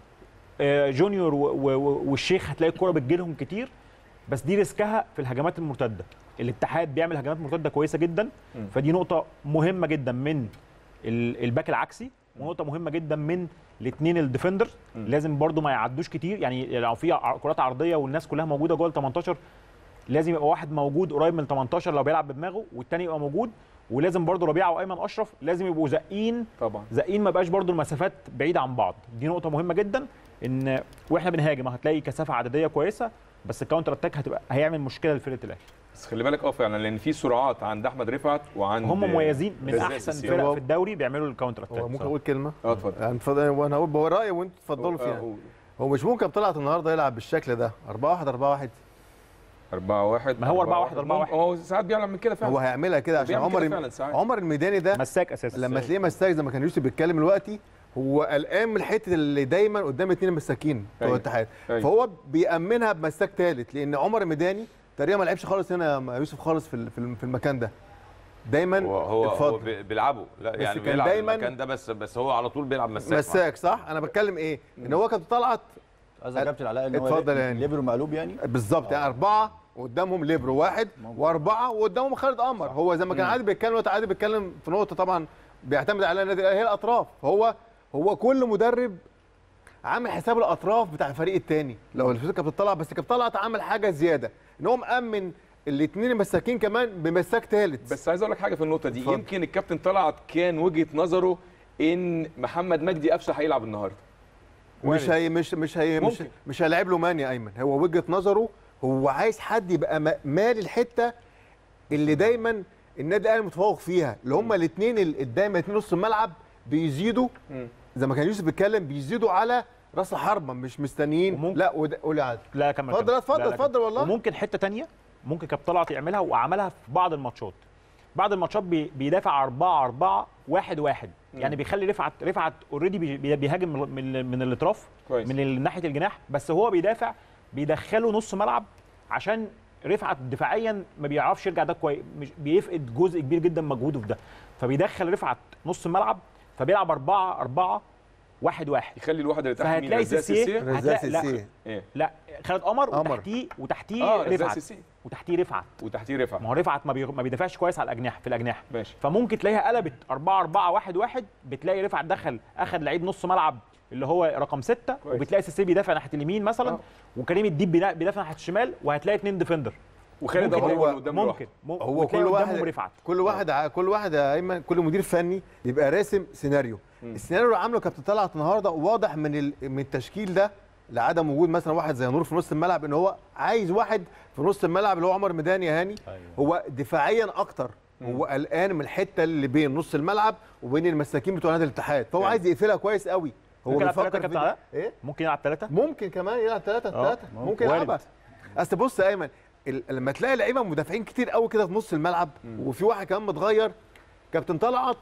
آه جونيور و... و... والشيخ هتلاقي الكره بتجيلهم كتير، بس دي ريسكها في الهجمات المرتده. الاتحاد بيعمل هجمات مرتده كويسه جدا، فدي نقطه مهمه جدا من الباك العكسي، ونقطه مهمه جدا من الاثنين الديفندر. لازم برضو ما يعدوش كتير، يعني لو في كرات عرضيه والناس كلها موجوده جوه ال تمنتاشر لازم يبقى واحد موجود قريب من ال تمنتاشر لو بيلعب بدماغه، والثاني يبقى موجود. ولازم برضو ربيعه وايمن اشرف لازم يبقوا زقين طبعا، زقين ما بقاش برضو المسافات بعيده عن بعض. دي نقطه مهمه جدا، ان واحنا بنهاجم هتلاقي كثافه عدديه كويسه، بس الكاونتر اتاك هتبقى هيعمل مشكله لفرقه الاهلي. بس خلي بالك اه فعلا، لان في سرعات عند احمد رفعت وعند هم مميزين من احسن فرق في الدوري بيعملوا الكاونتر اتاك. ممكن اقول كلمه؟ اه اتفضل. يعني اتفضل، وانا هقول هو رايي وانتوا تفضلوا فيها. هو مش ممكن طلعت النهارده يلعب بالشكل ده أربعة واحد أربعة واحد أربعة واحد ما هو أربعة واحد أربعة واحد هو ساعات بيعمل من كده فعلا، هو هيعملها كده عشان عمر عمر الميداني ده مساك اساسا. لما تلاقيه مساك زي ما كان يوسف بيتكلم دلوقتي، هو قلقان من الحته اللي دايما قدام اثنين مساكين بتوع الاتحاد، فهو بيامنها بمساك ثالث، لان عمر الميداني تقريبا ما لعبش خالص هنا يا يوسف خالص في في المكان ده. دايما هو هو بيلعبوا لا يعني بيلعب دايما المكان ده، بس بس هو على طول بيلعب مساك مساك صح. انا بتكلم ايه ان هو كان طلعت قصدك كابتن علاء ان هو اتفضل يعني ليبرو مقلوب يعني بالظبط، يعني اربعه وقدامهم ليبرو واحد واربعه وقدامهم خالد قمر. هو زي ما كان عادل بيتكلم دلوقتي، عادل بيتكلم في نقطه طبعا بيعتمد على النادي الاهلي هي الاطراف. هو هو كل مدرب عامل حساب الاطراف بتاع الفريق الثاني. لو الفرقه كانت بتطلع بس كانت طلعت عامل حاجه زياده ان هو مامن الاثنين المساكين كمان بمساك ثالث. بس عايز اقول لك حاجه في النقطه دي، فضل. يمكن الكابتن طلعت كان وجهه نظره ان محمد مجدي قفشه هيلعب النهارده. مش هي مش مش هي مش, مش هيلاعب له مان يا ايمن. هو وجهه نظره هو عايز حد يبقى مال الحته اللي دايما النادي الاهلي متفوق فيها، اللي هم الاثنين الدايما اثنين نص الملعب بيزيدوا زي ما كان يوسف بيتكلم، بيزيدوا على راس الحربه مش مستنيين. وممكن... لا قول يا عادل. لا كمل اتفضل اتفضل اتفضل والله. وممكن حته ثانيه ممكن كابتن طلعت يعملها وعملها في بعض الماتشات. بعض الماتشات بي... بيدافع أربعة أربعة واحد واحد، يعني بيخلي رفعت رفعت اوريدي بي... بيهاجم من من الاطراف من ناحيه الجناح، بس هو بيدافع بيدخله نص ملعب عشان رفعت دفاعيا ما بيعرفش يرجع ده كويس، مش بيفقد جزء كبير جدا مجهوده في ده، فبيدخل رفعت نص الملعب فبيلعب أربعة أربعة واحد واحد، يخلي الواحد اللي تحت فهتلاقي سيسي هتلاقي لا إيه؟ لا خالد قمر وتحتيه وتحتيه آه رفعت وتحتيه رفعت وتحتيه رفعت ما هو رفعت ما, بي... ما بيدافعش كويس على الاجنحه في الاجنحه ماشي. فممكن تلاقيها قلبت أربعة أربعة واحد واحد، بتلاقي رفعت دخل اخذ لعيب نص ملعب اللي هو رقم ستة كويس. وبتلاقي سيسي بيدافع ناحيه اليمين مثلا آه. وكريم الديب بيدافع ناحيه الشمال، وهتلاقي اثنين ديفندر وخالد هو قدام ممكن, ممكن. هو كل واحد رفعت. كل واحد ع... كل واحد يا ايمن كل مدير فني يبقى راسم سيناريو. م. السيناريو اللي عامله كابتن طلعت النهارده واضح من ال... من التشكيل ده لعدم وجود مثلا واحد زي نور في نص الملعب، ان هو عايز واحد في نص الملعب اللي هو عمر ميداني يا هاني. أيوة. هو دفاعيا اكتر، هو قلقان من الحته اللي بين نص الملعب وبين المساكين بتوع نادي الاتحاد، فهو عايز يقفلها كويس قوي. هو بيفكر في ايه؟ ممكن يلعب ثلاثة؟ ممكن كمان يلعب ثلاثة ثلاثة ممكن يلعبها. اصل بص يا ايمن لما تلاقي لعيبه مدافعين كتير قوي كده في نص الملعب مم. وفي واحد كمان متغير، كابتن طلعت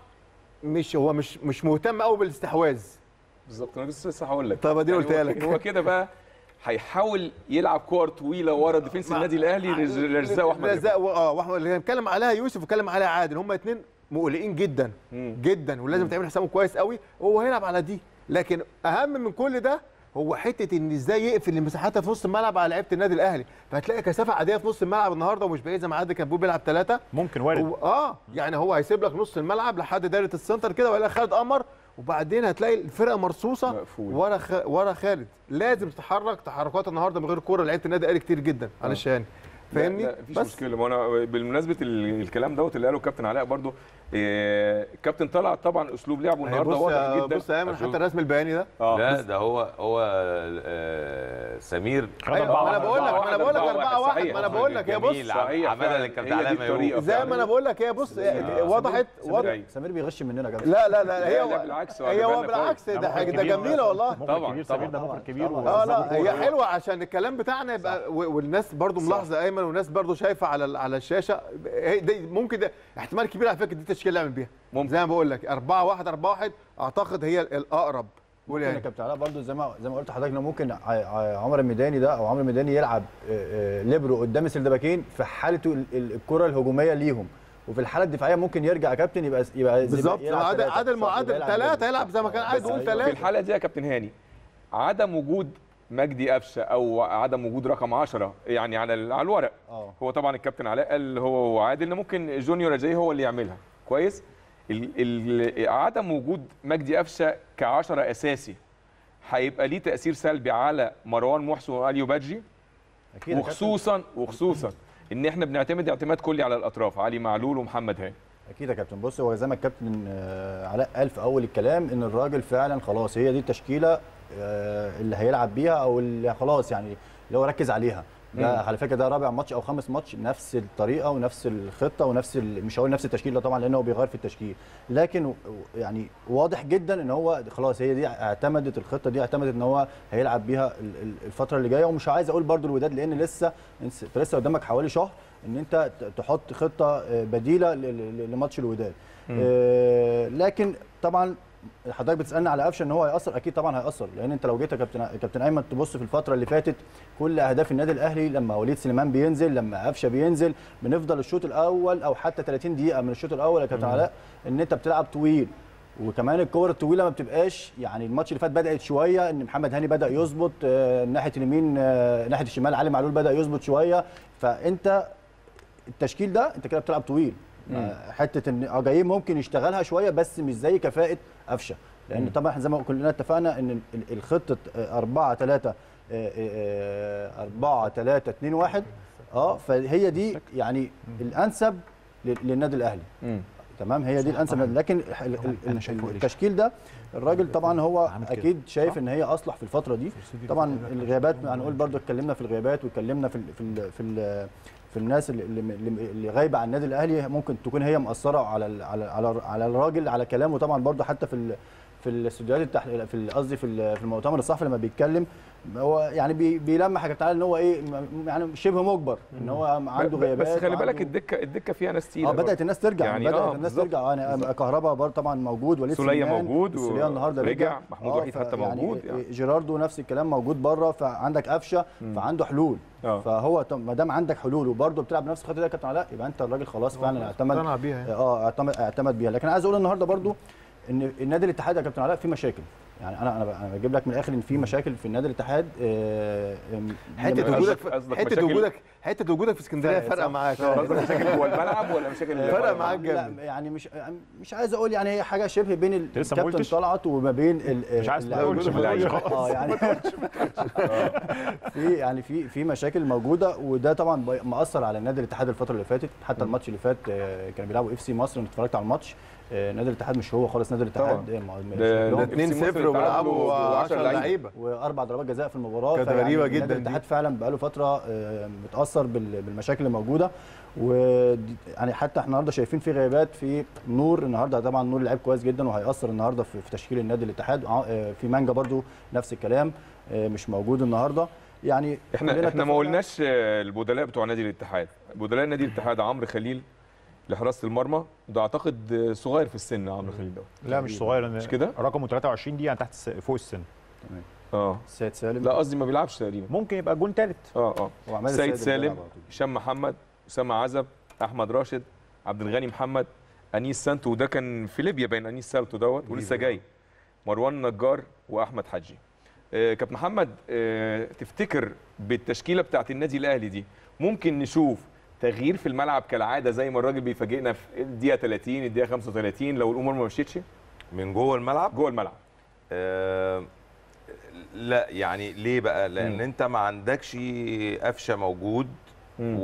مش هو مش مش مهتم قوي بالاستحواذ. بالظبط انا لسه هقول لك. طب ادي يعني قلتها لك. هو كده بقى هيحاول يلعب كور طويله ورا ديفنس النادي الاهلي رزاق واحمد رزاق اه واحمد اللي اتكلم عليها يوسف واتكلم عليها عادل، هم اثنين مقلقين جدا مم. جدا ولازم تعمل حسابهم كويس قوي، وهو هيلعب على دي. لكن اهم من كل ده هو حته ان ازاي يقفل المساحات في نص الملعب على لعيبه النادي الاهلي، فهتلاقي كثافه عاديه في نص الملعب النهارده ومش بعيد زي ما عادل كان بيقول بيلعب ثلاثه ممكن وارد. اه يعني هو هيسيب لك نص الملعب لحد دايره السنتر كده ولا خالد قمر، وبعدين هتلاقي الفرقه مرصوصه ورا خ... ورا خالد. لازم تتحرك تحركات النهارده من غير كوره لعيبه النادي الاهلي كتير جدا. معلش يعني فاهمني؟ لا مفيش مشكله. ما انا بالمناسبه الكلام دوت اللي قاله الكابتن علاء برضو إيه الكابتن طلع طبعا اسلوب لعبه النهارده واضح جدا. بص يا ايمن حتى الرسم البياني ده آه. لا ده هو هو آه سمير أيوة انا بقول لك انا بقول لك أربعة واحد ما انا بقول لك هي بص صحيح عملها الكابتن علاء ما زي ما انا بقول لك هي بص وضحت وضح سمير بيغش مننا يا لا لا لا هي بالعكس هي هو بالعكس ده حاجه ده جميله والله طبعا طبعا ده مخرج كبير. اه لا هي حلوه عشان الكلام بتاعنا يبقى والناس برضو ملاحظه ايمن والناس برضو شايفه على على الشاشه ممكن ده احتمال كبير على فكره دي التشكيله اللي اعمل بيها ممكن. زي ما بقول لك أربعة واحد أربعة واحد اعتقد هي الاقرب. قول يا كابتن علاء برضو زي ما زي ما قلت لحضرتك ممكن عمر الميداني ده او عمر الميداني يلعب ليبرو قدام السردباكين في حاله الكره الهجوميه ليهم، وفي الحاله الدفاعيه ممكن يرجع يا كابتن يبقى يبقى بالظبط عادل عادل معادل ثلاثه يلعب زي ما كان عايز يقول ثلاثه. في الحاله دي يا كابتن هاني عدم وجود مجدي قفشه او عدم وجود رقم عشرة يعني على على الورق أوه. هو طبعا الكابتن علاء قال هو وعادل ان ممكن جونيور اجاي هو اللي يعملها كويس. ال ال عدم وجود مجدي قفشه كعشرة اساسي هيبقى ليه تاثير سلبي على مروان محسن واليو بادجي، وخصوصا وخصوصا ان احنا بنعتمد اعتماد كلي على الاطراف علي معلول ومحمد هاني. اكيد يا كابتن. بص هو زي ما الكابتن علاء قال في اول الكلام ان الراجل فعلا خلاص هي دي التشكيله اللي هيلعب بيها او اللي خلاص يعني اللي هو ركز عليها. ده على فكره ده رابع ماتش او خامس ماتش نفس الطريقه ونفس الخطه ونفس مش هقول نفس التشكيل طبعا لانه هو بيغير في التشكيل، لكن يعني واضح جدا ان هو خلاص هي دي اعتمدت الخطه دي اعتمدت ان هو هيلعب بيها الفتره اللي جايه. ومش عايز اقول برده الوداد لان لسه انت لسه قدامك حوالي شهر ان انت تحط خطه بديله لماتش الوداد. آه لكن طبعا حضرتك بتسالني على قفشه ان هو هيأثر، اكيد طبعا هيأثر لان انت لو جيت يا كابتن كابتن ايمن تبص في الفتره اللي فاتت كل اهداف النادي الاهلي لما وليد سليمان بينزل لما قفشه بينزل بنفضل الشوط الاول او حتى ثلاثين دقيقه من الشوط الاول يا كابتن علاء ان انت بتلعب طويل، وكمان الكور الطويله ما بتبقاش يعني الماتش اللي فات بدات شويه ان محمد هاني بدا يظبط آه ناحيه اليمين آه ناحيه الشمال علي معلول بدا يظبط شويه، فانت التشكيل ده انت كده بتلعب طويل. حته ان اجايين ممكن يشتغلها شويه بس مش زي كفاءه قفشه لان طبعا زي ما كلنا اتفقنا ان الخطه أربعة ثلاثة أربعة ثلاثة اثنين واحد اه فهي دي يعني الانسب للنادي الاهلي. تمام، هي دي الانسب. لكن ال- ال- ال- التشكيل ده الراجل طبعا هو اكيد شايف ان هي اصلح في الفتره دي. طبعا الغيابات هنقول برضو اتكلمنا في الغيابات واتكلمنا في ال في ال في, ال في الناس اللي اللي اللي غايبه عن النادي الاهلي، ممكن تكون هي مأثره على ال على على, على الراجل على كلامه. طبعا برضو حتى في ال في الاستوديوهات التحليل في قصدي في في المؤتمر الصحفي لما بيتكلم هو يعني بي بيلمح يا كابتن علي ان هو ايه يعني شبه مجبر ان هو عنده غيابات. بس خلي بالك وعنده- الدكه الدكه فيها ناس تقيله اه بدات الناس ترجع يعني بدات آه الناس بالظبط. ترجع. يعني كهربا برضه طبعا موجود، وليد سولية سليمان موجود سولية النهارده رجع، محمود آه، وحيد حتى يعني موجود يعني. جيراردو نفس الكلام موجود بره، فعندك قفشه فعنده حلول. آه. فهو طب ما دام عندك حلول وبرضه بتلعب نفس الخطه دي يا كابتن علاء، يبقى انت الراجل خلاص فعلا اعتمد اقتنع بيها يعني. اه اعتمد اعتمد بيها. لكن عايز اقول النهارده برضه ان النادي الاتحاد يا كابتن علاء فيه مشاكل. يعني انا انا انا بجيب لك من الاخر ان في مشاكل في النادي الاتحاد. آه، حته قصدك- وجودك في- قصدك حته مشاكل- وجودك حته وجودك في اسكندريه فرق، فرقه صح. معاك. قصدك مشاكل جوه الملعب ولا مشاكل فرق معاك لا جامد. يعني مش مش عايز اقول يعني هي حاجه شبه بين ال- لسه ما الكابتن قلتش؟ طلعت وما بين ال- مش عايز اللاعبين. تقولش، ما تقولش خلاص. اه يعني في يعني في في مشاكل موجوده، وده طبعا بي- مأثر على النادي الاتحاد الفتره اللي فاتت. حتى الماتش اللي فات آه، كانوا بيلعبوا اف سي مصر، انا اتفرجت على الماتش. آه، نادي الاتحاد مش هو خالص نادي الاتحاد. طبعاً. آه، ما- مش ده- لهم. ده اتنين إف سي مصر صفر وبيلعبوا اتعادلوا عشرة بعشرة لعيبه. واربع ضربات جزاء في المباراه. كانت فيعني غريبة جداً نادي دي. الاتحاد فعلا بقاله فتره آه، متاثر بال- بالمشاكل اللي موجوده. و يعني حتى احنا النهارده شايفين في غيابات في نور. النهارده طبعا نور لعيب كويس جدا وهيأثر النهارده في في تشكيل النادي الاتحاد. آه، في مانجا برضو نفس الكلام آه، مش موجود النهارده. يعني احنا كلنا احنا ما اتفقنا- قلناش آه، البدلاء بتوع نادي الاتحاد. بدلاء نادي الاتحاد عمرو خليل لحراسه المرمى، ده اعتقد آه، صغير في السن عمرو خليل ده. لا مش صغير، مش كده؟ رقمه ثلاثة وعشرين دي يعني تحت الس- فوق السن. اه سيد سالم. لا قصدي ما بيلعبش تقريبا. ممكن يبقى جون ثالث. اه اه وعماد سيد السيد اللي سالم، بيلعب على طول. هشام محمد، اسامه عزب، احمد راشد، عبد الغني محمد، انيس سانتو، وده كان في ليبيا باين انيس سانتو دوت ولسه جاي، مروان نجار واحمد حجي. آه كابتن محمد، آه تفتكر بالتشكيله بتاعت النادي الاهلي دي ممكن نشوف تغيير في الملعب كالعاده زي ما الراجل بيفاجئنا في الدقيقه ثلاثين الدقيقه خمسة وثلاثين لو الامور ما مشيتش من جوه الملعب؟ جوه الملعب؟ آه لا يعني ليه بقى؟ لان مم. انت ما عندكش قفشه موجود، مم.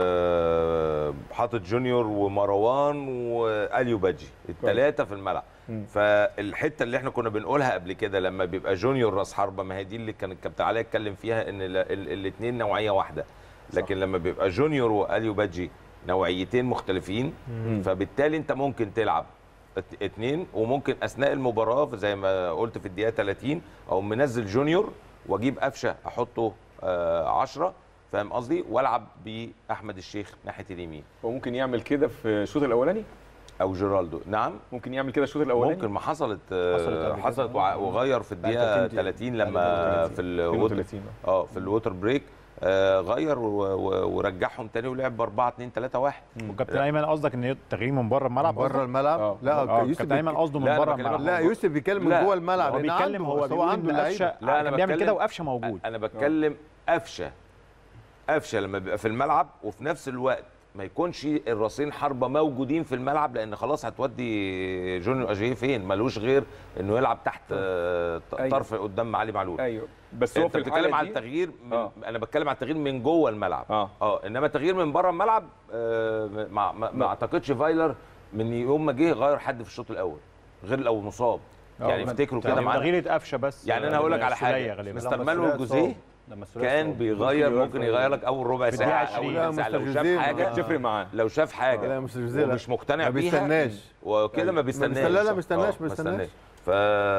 وحاطط جونيور ومروان واليو بادجي الثلاثه في الملعب. مم. فالحته اللي احنا كنا بنقولها قبل كده لما بيبقى جونيور راس حربه، ما هي دي اللي كان الكابتن علي اتكلم فيها ان الاثنين نوعيه واحده. لكن لما بيبقى جونيور واليو بادجي نوعيتين مختلفين، مم. فبالتالي انت ممكن تلعب ات- اتنين، وممكن اثناء المباراه زي ما قلت في الدقيقه ثلاثين او منزل جونيور واجيب قفشه احطه آه عشرة، فاهم قصدي؟ والعب باحمد الشيخ ناحيه اليمين وممكن يعمل كده في الشوط الاولاني، او جيرالدو. نعم ممكن يعمل كده الشوط الاولاني. ممكن، ما حصلت حصلت آه، قبل حصلت كده. وع- وغير في الدقيقه ثلاثين لما في الوتر اثنين وثلاثين. اه في الووتر بريك آه غير و- و- ورجعهم تاني ولعب ب أربعة اتنين ثلاثة واحد. وكابتن ايمن قصدك ان التغيير من بره الملعب؟ بره الملعب. آه. لا اه يوسف كابتن ايمن بيك- قصده من لا، أنا بره بكلمك الملعب. لا يوسف بيتكلم لا، من جوه الملعب هو لأن بيتكلم عنده- هو هو بيقول عنده ان لعيبه. قفشه لا، أنا كان بيعمل بتكلم- كده وقفشه موجود. انا بتكلم قفشه قفشه لما بيبقى في الملعب وفي نفس الوقت ما يكونش الراسين حربه موجودين في الملعب، لان خلاص هتودي جونيور اجيه فين؟ ملوش غير انه يلعب تحت آه، أيوة. طرف قدام علي معلول. ايوه بس هو انت في بتتكلم الحاله على دي التغيير من آه. انا بتكلم على التغيير من جوه الملعب. اه اه انما التغيير من بره الملعب آه ما, ما, ما اعتقدش فايلر من يوم ما جه غير حد في الشوط الاول غير لو مصاب. آه، يعني افتكروا كده معانا. تغيير قفشه بس. يعني انا هقول لك على السولية حاجه، غالباً. مستر لما مانويل السولية جوزيه اتصاب. لما السولية كان اتصاب. بيغير، ممكن ممكن يغير لك اول ربع في ساعه الدقيقة اول لا، ربع ساعه لو مستر شاف جوزيه حاجه تفرق معاه. لو شاف حاجه لا مش جوزيه، لا. ومش مقتنع ما بيها بيستناش. وكده ما ما بيستناش. بيستنى- لا، لا، ما بيستناش، آه، ما بيستناش. ف...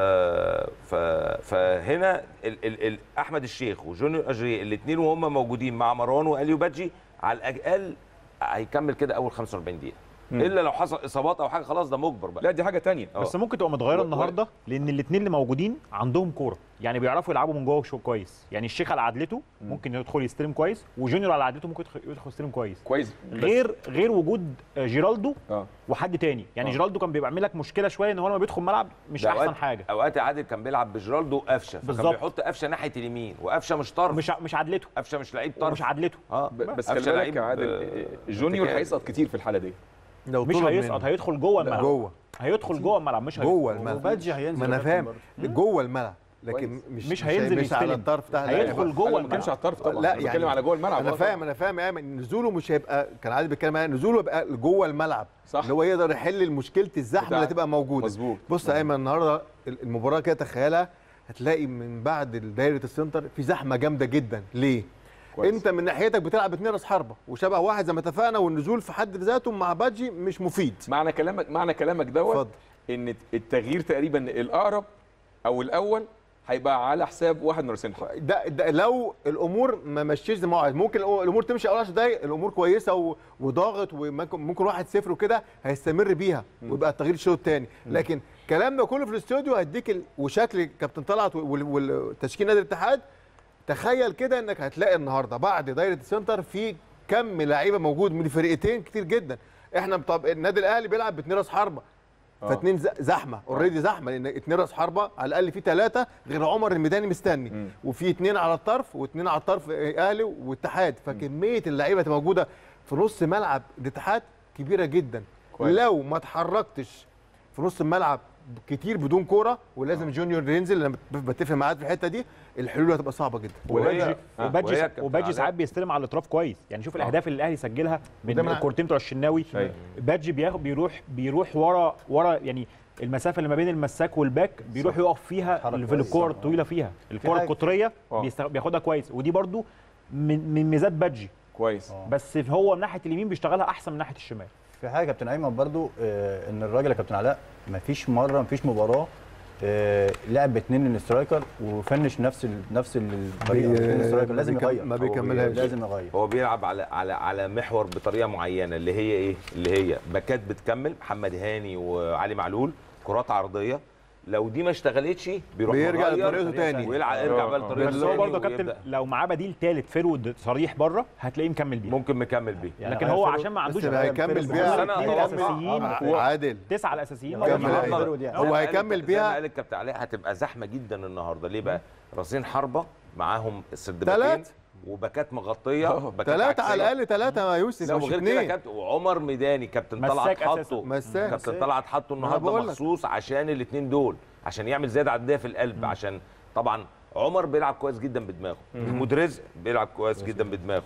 ف... فهنا ال... ال... ال... احمد الشيخ وجونيور اجري الاثنين وهم موجودين مع مروان واليو بادجي على الاقل هيكمل كده اول خمسة وأربعين دقيقه. مم. الا لو حصل اصابات او حاجه خلاص ده مجبر بقى. لا دي حاجه تانية. آه. بس ممكن تبقى متغيره و- و- النهارده لان الاثنين اللي موجودين عندهم كوره، يعني بيعرفوا يلعبوا من جوه شو كويس. يعني الشيخ على عدلته ممكن يدخل يستلم كويس، وجونيور على عدلته ممكن يدخل يدخل يستلم كويس. كويس بس- غير غير وجود جيرالدو اه وحد تاني. يعني آه. جيرالدو كان بيعمل لك مشكله شويه ان هو لما بيدخل ملعب مش ده احسن أوقات- حاجه. اوقات عادل كان بيلعب بجيرالدو وقفشه، فكان بالظبط. بيحط قفشه ناحيه اليمين، وقفشه مش طرف، مش ع- مش عدلته قفشه مش لعيب طرف مش عدلته اه ب- بس قفشة خلي بالك لعيب، يا عادل آه، جونيور ارتكاز. هيسقط كتير في الحاله دي. لو مش طلب هيسقط، منه. هيدخل جوه لا، الملعب. جوه هيدخل جوه الملعب مش هيسقط. جوه الملعب. وبادجي هينزل ما انا يا كابتن فاهم برضه. جوه الملعب لكن مش مش هينزل مش يستلم. على الطرف بتاع هيدخل جوه ما الملعب. كانش على الطرف طبعا، لا أنا بتكلم يعني على جوه الملعب. انا آه فاهم طبعاً. انا فاهم يا ايمن نزوله مش هيبقى، كان عادل بيتكلم معايا نزوله يبقى جوه الملعب صح. اللي هو يقدر يحل مشكله الزحمه بتاع- اللي هتبقى موجوده. مظبوط. بص يا ايمن النهارده المباراه كده تخيلها، هتلاقي من بعد دايره السنتر في زحمه جامده جدا. ليه؟ كويس. انت من ناحيتك بتلعب اتنين راس حربه وشبه واحد زي ما اتفقنا، والنزول في حد ذاته مع بادجي مش مفيد. معنى كلامك معنى كلامك دوت اتفضل. ان التغيير تقريبا الاقرب او الاول هيبقى على حساب واحد من راسين الحرب. ده, ده لو الامور ما مشيش زي ما هو عايز، ممكن الامور تمشي اول عشر دقايق الامور كويسه و- وضاغط وممكن ممكن واحد صفر وكده هيستمر بيها ويبقى التغيير الشوط الثاني. لكن كلامنا كله في الاستوديو هيديك ال... وشكل كابتن طلعت وال- والتشكيل نادي الاتحاد. تخيل كده انك هتلاقي النهارده بعد دايره السنتر في كم لعيبه موجود من الفرقتين كتير جدا. احنا طب النادي الاهلي بيلعب باثنين راس حربه، فاثنين زحمه اوريدي زحمه، لان اثنين راس حربه على الاقل في ثلاثه غير عمر الميداني مستني، مم. وفي اثنين على الطرف واثنين على الطرف اهلي واتحاد، فكميه اللعيبه اللي موجوده في نص ملعب الاتحاد كبيره جدا. كويس. لو ما اتحركتش في نص الملعب كتير بدون كوره ولازم جونيور ينزل، انا بتفق معاك في الحته دي، الحلول هتبقى صعبه جدا. وباجي آه، وهي وباجي كابتن وباجي علاء. ساعات بيستلم على الاطراف كويس، يعني شوف الاهداف اللي الاهلي سجلها من وده من- الكورتين بتوع الشناوي. أيوة. باجي بياخد بيروح بيروح ورا ورا يعني المسافه اللي ما بين المساك والباك بيروح يقف فيها حركة في الكور كويسة. الطويله فيها الكور حاجة- القطريه آه. بيست- بياخدها كويس، ودي برضو من من ميزات باجي، كويس. بس هو من ناحيه اليمين بيشتغلها احسن من ناحيه الشمال. في حاجه كابتن ايمن برضو آه، ان الراجل يا كابتن علاء ما فيش مره ما فيش مباراه آه، لعب باثنين السترايكر وفنش نفس ال... نفس الطريقه. بي- اتنين سترايكر لازم ما بيكم- يغير، ما هو بيكملهاش. لازم يغير. هو بيلعب على على على محور بطريقه معينه اللي هي ايه؟ اللي هي باكات بتكمل محمد هاني وعلي معلول، كرات عرضيه. لو دي ما اشتغلتش بيروح بيرجع مغير لطريقته تاني. ويلعب يرجع بقى لطريقته بس هو تاني برضه يا كابتن ويبدأ. لو معاه بديل ثالث فرود صريح بره هتلاقيه مكمل بيه، ممكن مكمل بيه. يعني لكن غير هو فرود، عشان ما عندوش بس هيكمل بس بيها. هو أنا- الاثنين هو- الاساسيين آه، عادل تسعه الاساسيين كمل موجودين. أيوة. أيوة. يعني. هو زي ما هيكمل قال- زي بيها. ما قال الكابتن علاء هتبقى زحمه جدا النهارده. ليه بقى؟ راسين حربه معاهم السردباكين تلات. وباكات مغطيه، باكات ثلاثه على عكسية. الاقل، ثلاثه يا يوسف لا مش وغير كده اثنين. كابتن وعمر ميداني كابتن مساك طلعت أساساً. حطه مساك. كابتن طلعت حطه ما أنا النهارده بقول لك. مخصوص عشان الاثنين دول، عشان يعمل زياده عدديه في القلب. عشان طبعا عمر بيلعب كويس جدا بدماغه، محمود رزق بيلعب كويس جدا بدماغه،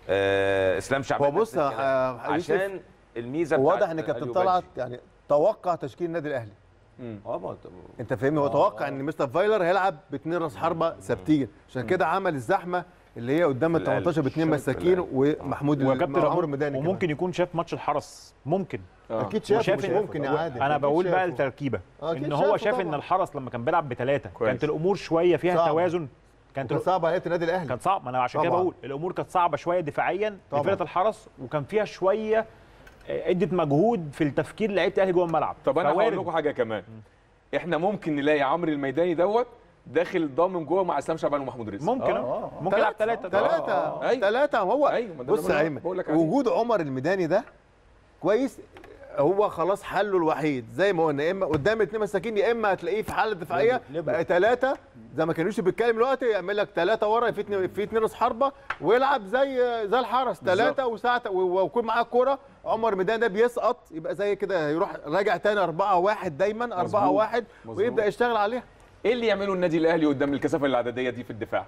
آه اسلام شعبان هو بص نفس الكلام. آه، يوسف، عشان الميزه واضح بتاعت ان كابتن أليو طلعت بادجي. يعني توقع تشكيل النادي الاهلي. اه ما هو- انت فاهمني؟ هو توقع ان مستر فايلر هيلعب باثنين راس حربه ثابتين، عشان كده عمل الزحمه اللي هي قدام ال في القلب. تمنتاشر باثنين الشوط في مساكين القلب. ومحمود وكابتن عمرو رمضان- ميداني كمان. وممكن يكون شاف ماتش الحرس، ممكن اكيد شافه، وشاف مش إن- ممكن يا عادل. انا أكيد بقول بقى شافه. التركيبه آه، أكيد ان هو شافه شاف ان طبعاً. الحرس لما كان بيلعب بثلاثه كويس. كانت الامور شويه فيها صعبة. توازن، كانت كان صعب على النادي الاهلي. كانت صعب. ما انا عشان كده طبعاً. بقول الامور كانت صعبه شويه دفاعيا طبعاً. لفرقه الحرس، وكان فيها شويه آه، ادت مجهود في التفكير لعيبه الاهلي جوه الملعب. طب انا هقول فوارد. لكم حاجه كمان. احنا ممكن نلاقي عمرو الميداني دوت داخل ضامن جوه مع اسلام شعبان ومحمود رزق. ممكن آه، آه. آه. ممكن يلعب ثلاثه ثلاثة أيوة. ثلاثة هو أيوة، ما ده بص اللي يا أنا ايمن، بقول لك عليه. وجود عمر الميداني ده كويس، هو خلاص حله الوحيد زي ما قلنا، يا اما قدام الاثنين مساكين يا اما هتلاقيه في حاله دفاعيه ليبرو. بقى ثلاثه زي ما كان يوسف بيتكلم دلوقتي، يعمل لك ثلاثه ورا في اثنين في اثنين راس حربه ويلعب زي زي الحرس ثلاثه وساعه ويكون معاه الكوره. عمر ميدان ده بيسقط يبقى زي كده يروح راجع تاني أربعة واحد دايما أربعة واحد مظبوط. ويبدا يشتغل عليها. ايه اللي يعمله النادي الاهلي قدام الكثافه العدديه دي في الدفاع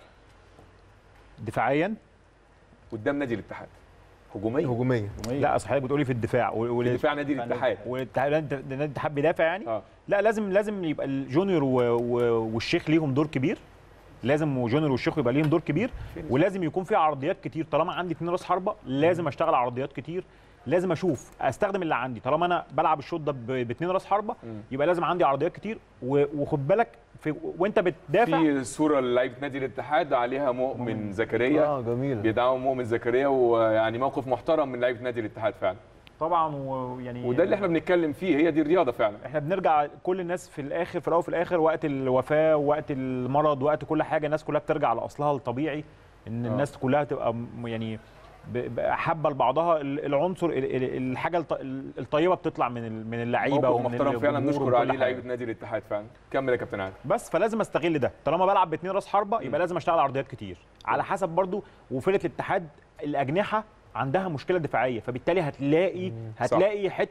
دفاعيا. قدام نادي الاتحاد؟ هجوميا. هجوميه لا اصل حضرتك بتقولي في الدفاع وال- وال- دفاع نادي الاتحاد. والاتحاد نادي الاتحاد بيدافع يعني. اه لا لازم لازم يبقى الجونيور و... و... والشيخ ليهم دور كبير، لازم وجونيور والشيخ يبقى ليهم دور كبير، ولازم يكون في عرضيات كتير. طالما عندي اتنين راس حربه لازم اشتغل عرضيات كتير، لازم اشوف استخدم اللي عندي. طالما انا بلعب الشوط ده ب- باتنين راس حربه يبقى لازم عندي عرضيات كتير و... وخد بالك في... وانت بتدافع في صوره لعيبه نادي الاتحاد عليها مؤمن زكريا، اه جميل. بيدعموا مؤمن زكريا، ويعني موقف محترم من لعيبه نادي الاتحاد فعلا. طبعا. ويعني وده اللي احنا بنتكلم فيه، هي دي الرياضه فعلا. احنا بنرجع كل الناس في الاخر في الاول وفي الاخر وقت الوفاه وقت المرض وقت كل حاجه الناس كلها بترجع لاصلها الطبيعي، ان آه. الناس كلها تبقى م- يعني ب- ب- حابه لبعضها. ال- العنصر ال- ال- الحاجه الط- الطيبه بتطلع من ال- من اللعيبه موقف ومن محترم فعلا، الجمهور نشكر وكل عليه حاجة. لعيبه نادي الاتحاد فعلا. كمل يا كابتن عادل. بس فلازم استغل ده. طالما بلعب باتنين راس حربه يبقى لازم اشتغل عرضيات كتير على حسب برضو. وفرقه الاتحاد الاجنحه عندها مشكله دفاعيه، فبالتالي هتلاقي هتلاقي حته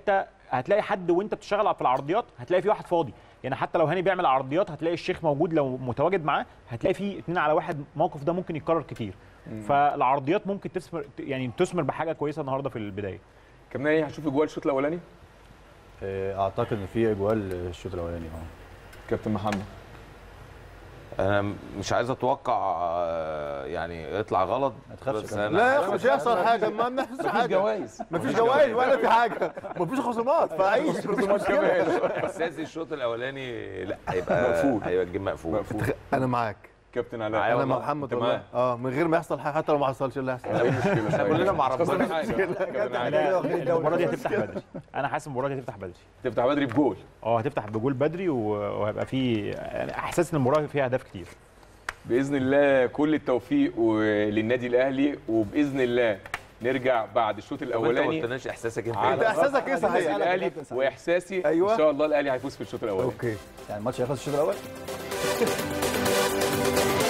هتلاقي حد وانت بتشتغل في العرضيات هتلاقي في واحد فاضي، يعني حتى لو هاني بيعمل عرضيات هتلاقي الشيخ موجود لو متواجد معاه، هتلاقي في اتنين على واحد. الموقف ده ممكن يتكرر كتير. فالعرضيات ممكن تثمر يعني تثمر بحاجه كويسه النهارده في البدايه. كمان ايه هنشوف اجوال الشوط الاولاني؟ اعتقد ان في اجوال الشوط الاولاني. اه كابتن محمد، انا مش عايز اتوقع يعني يطلع غلط، ما تخافش بس كمان. أنا لا يا اخي مش هيحصل حاجه، ما بنحصلش مفيش حاجه، جوائز مفيش جوائز ولا في حاجه، مفيش خصومات، فعيش خصومات كمان. اساسي الشوط الاولاني لا هيبقى مقفول. هيبقى الجيم مقفول. مقفول. انا معاك كابتن معايا علاء، انا والله. مع محمد أنت والله اه من غير ما يحصل حاجه، حتى لو ما حصلش إيه اللي هيحصل. اي مشكله احنا كلنا ما عرفناش. كابتن لا علاء، المباراه دي هتفتح بدري، انا حاسس المباراه دي هتفتح بدري. تفتح بدري بجول. اه هتفتح بجول بدري وهيبقى في احساس ان المباراه فيها اهداف كتير. باذن الله كل التوفيق للنادي الاهلي، وباذن الله نرجع بعد الشوط انت ما الاولاني قلتناش احساسك انت انت احساسك ايه صحيح؟ الاهلي، واحساسي أيوة. ان شاء الله الاهلي هيفوز في الشوط الاولاني. اوكي يعني الماتش هيخلص الشوط الاول.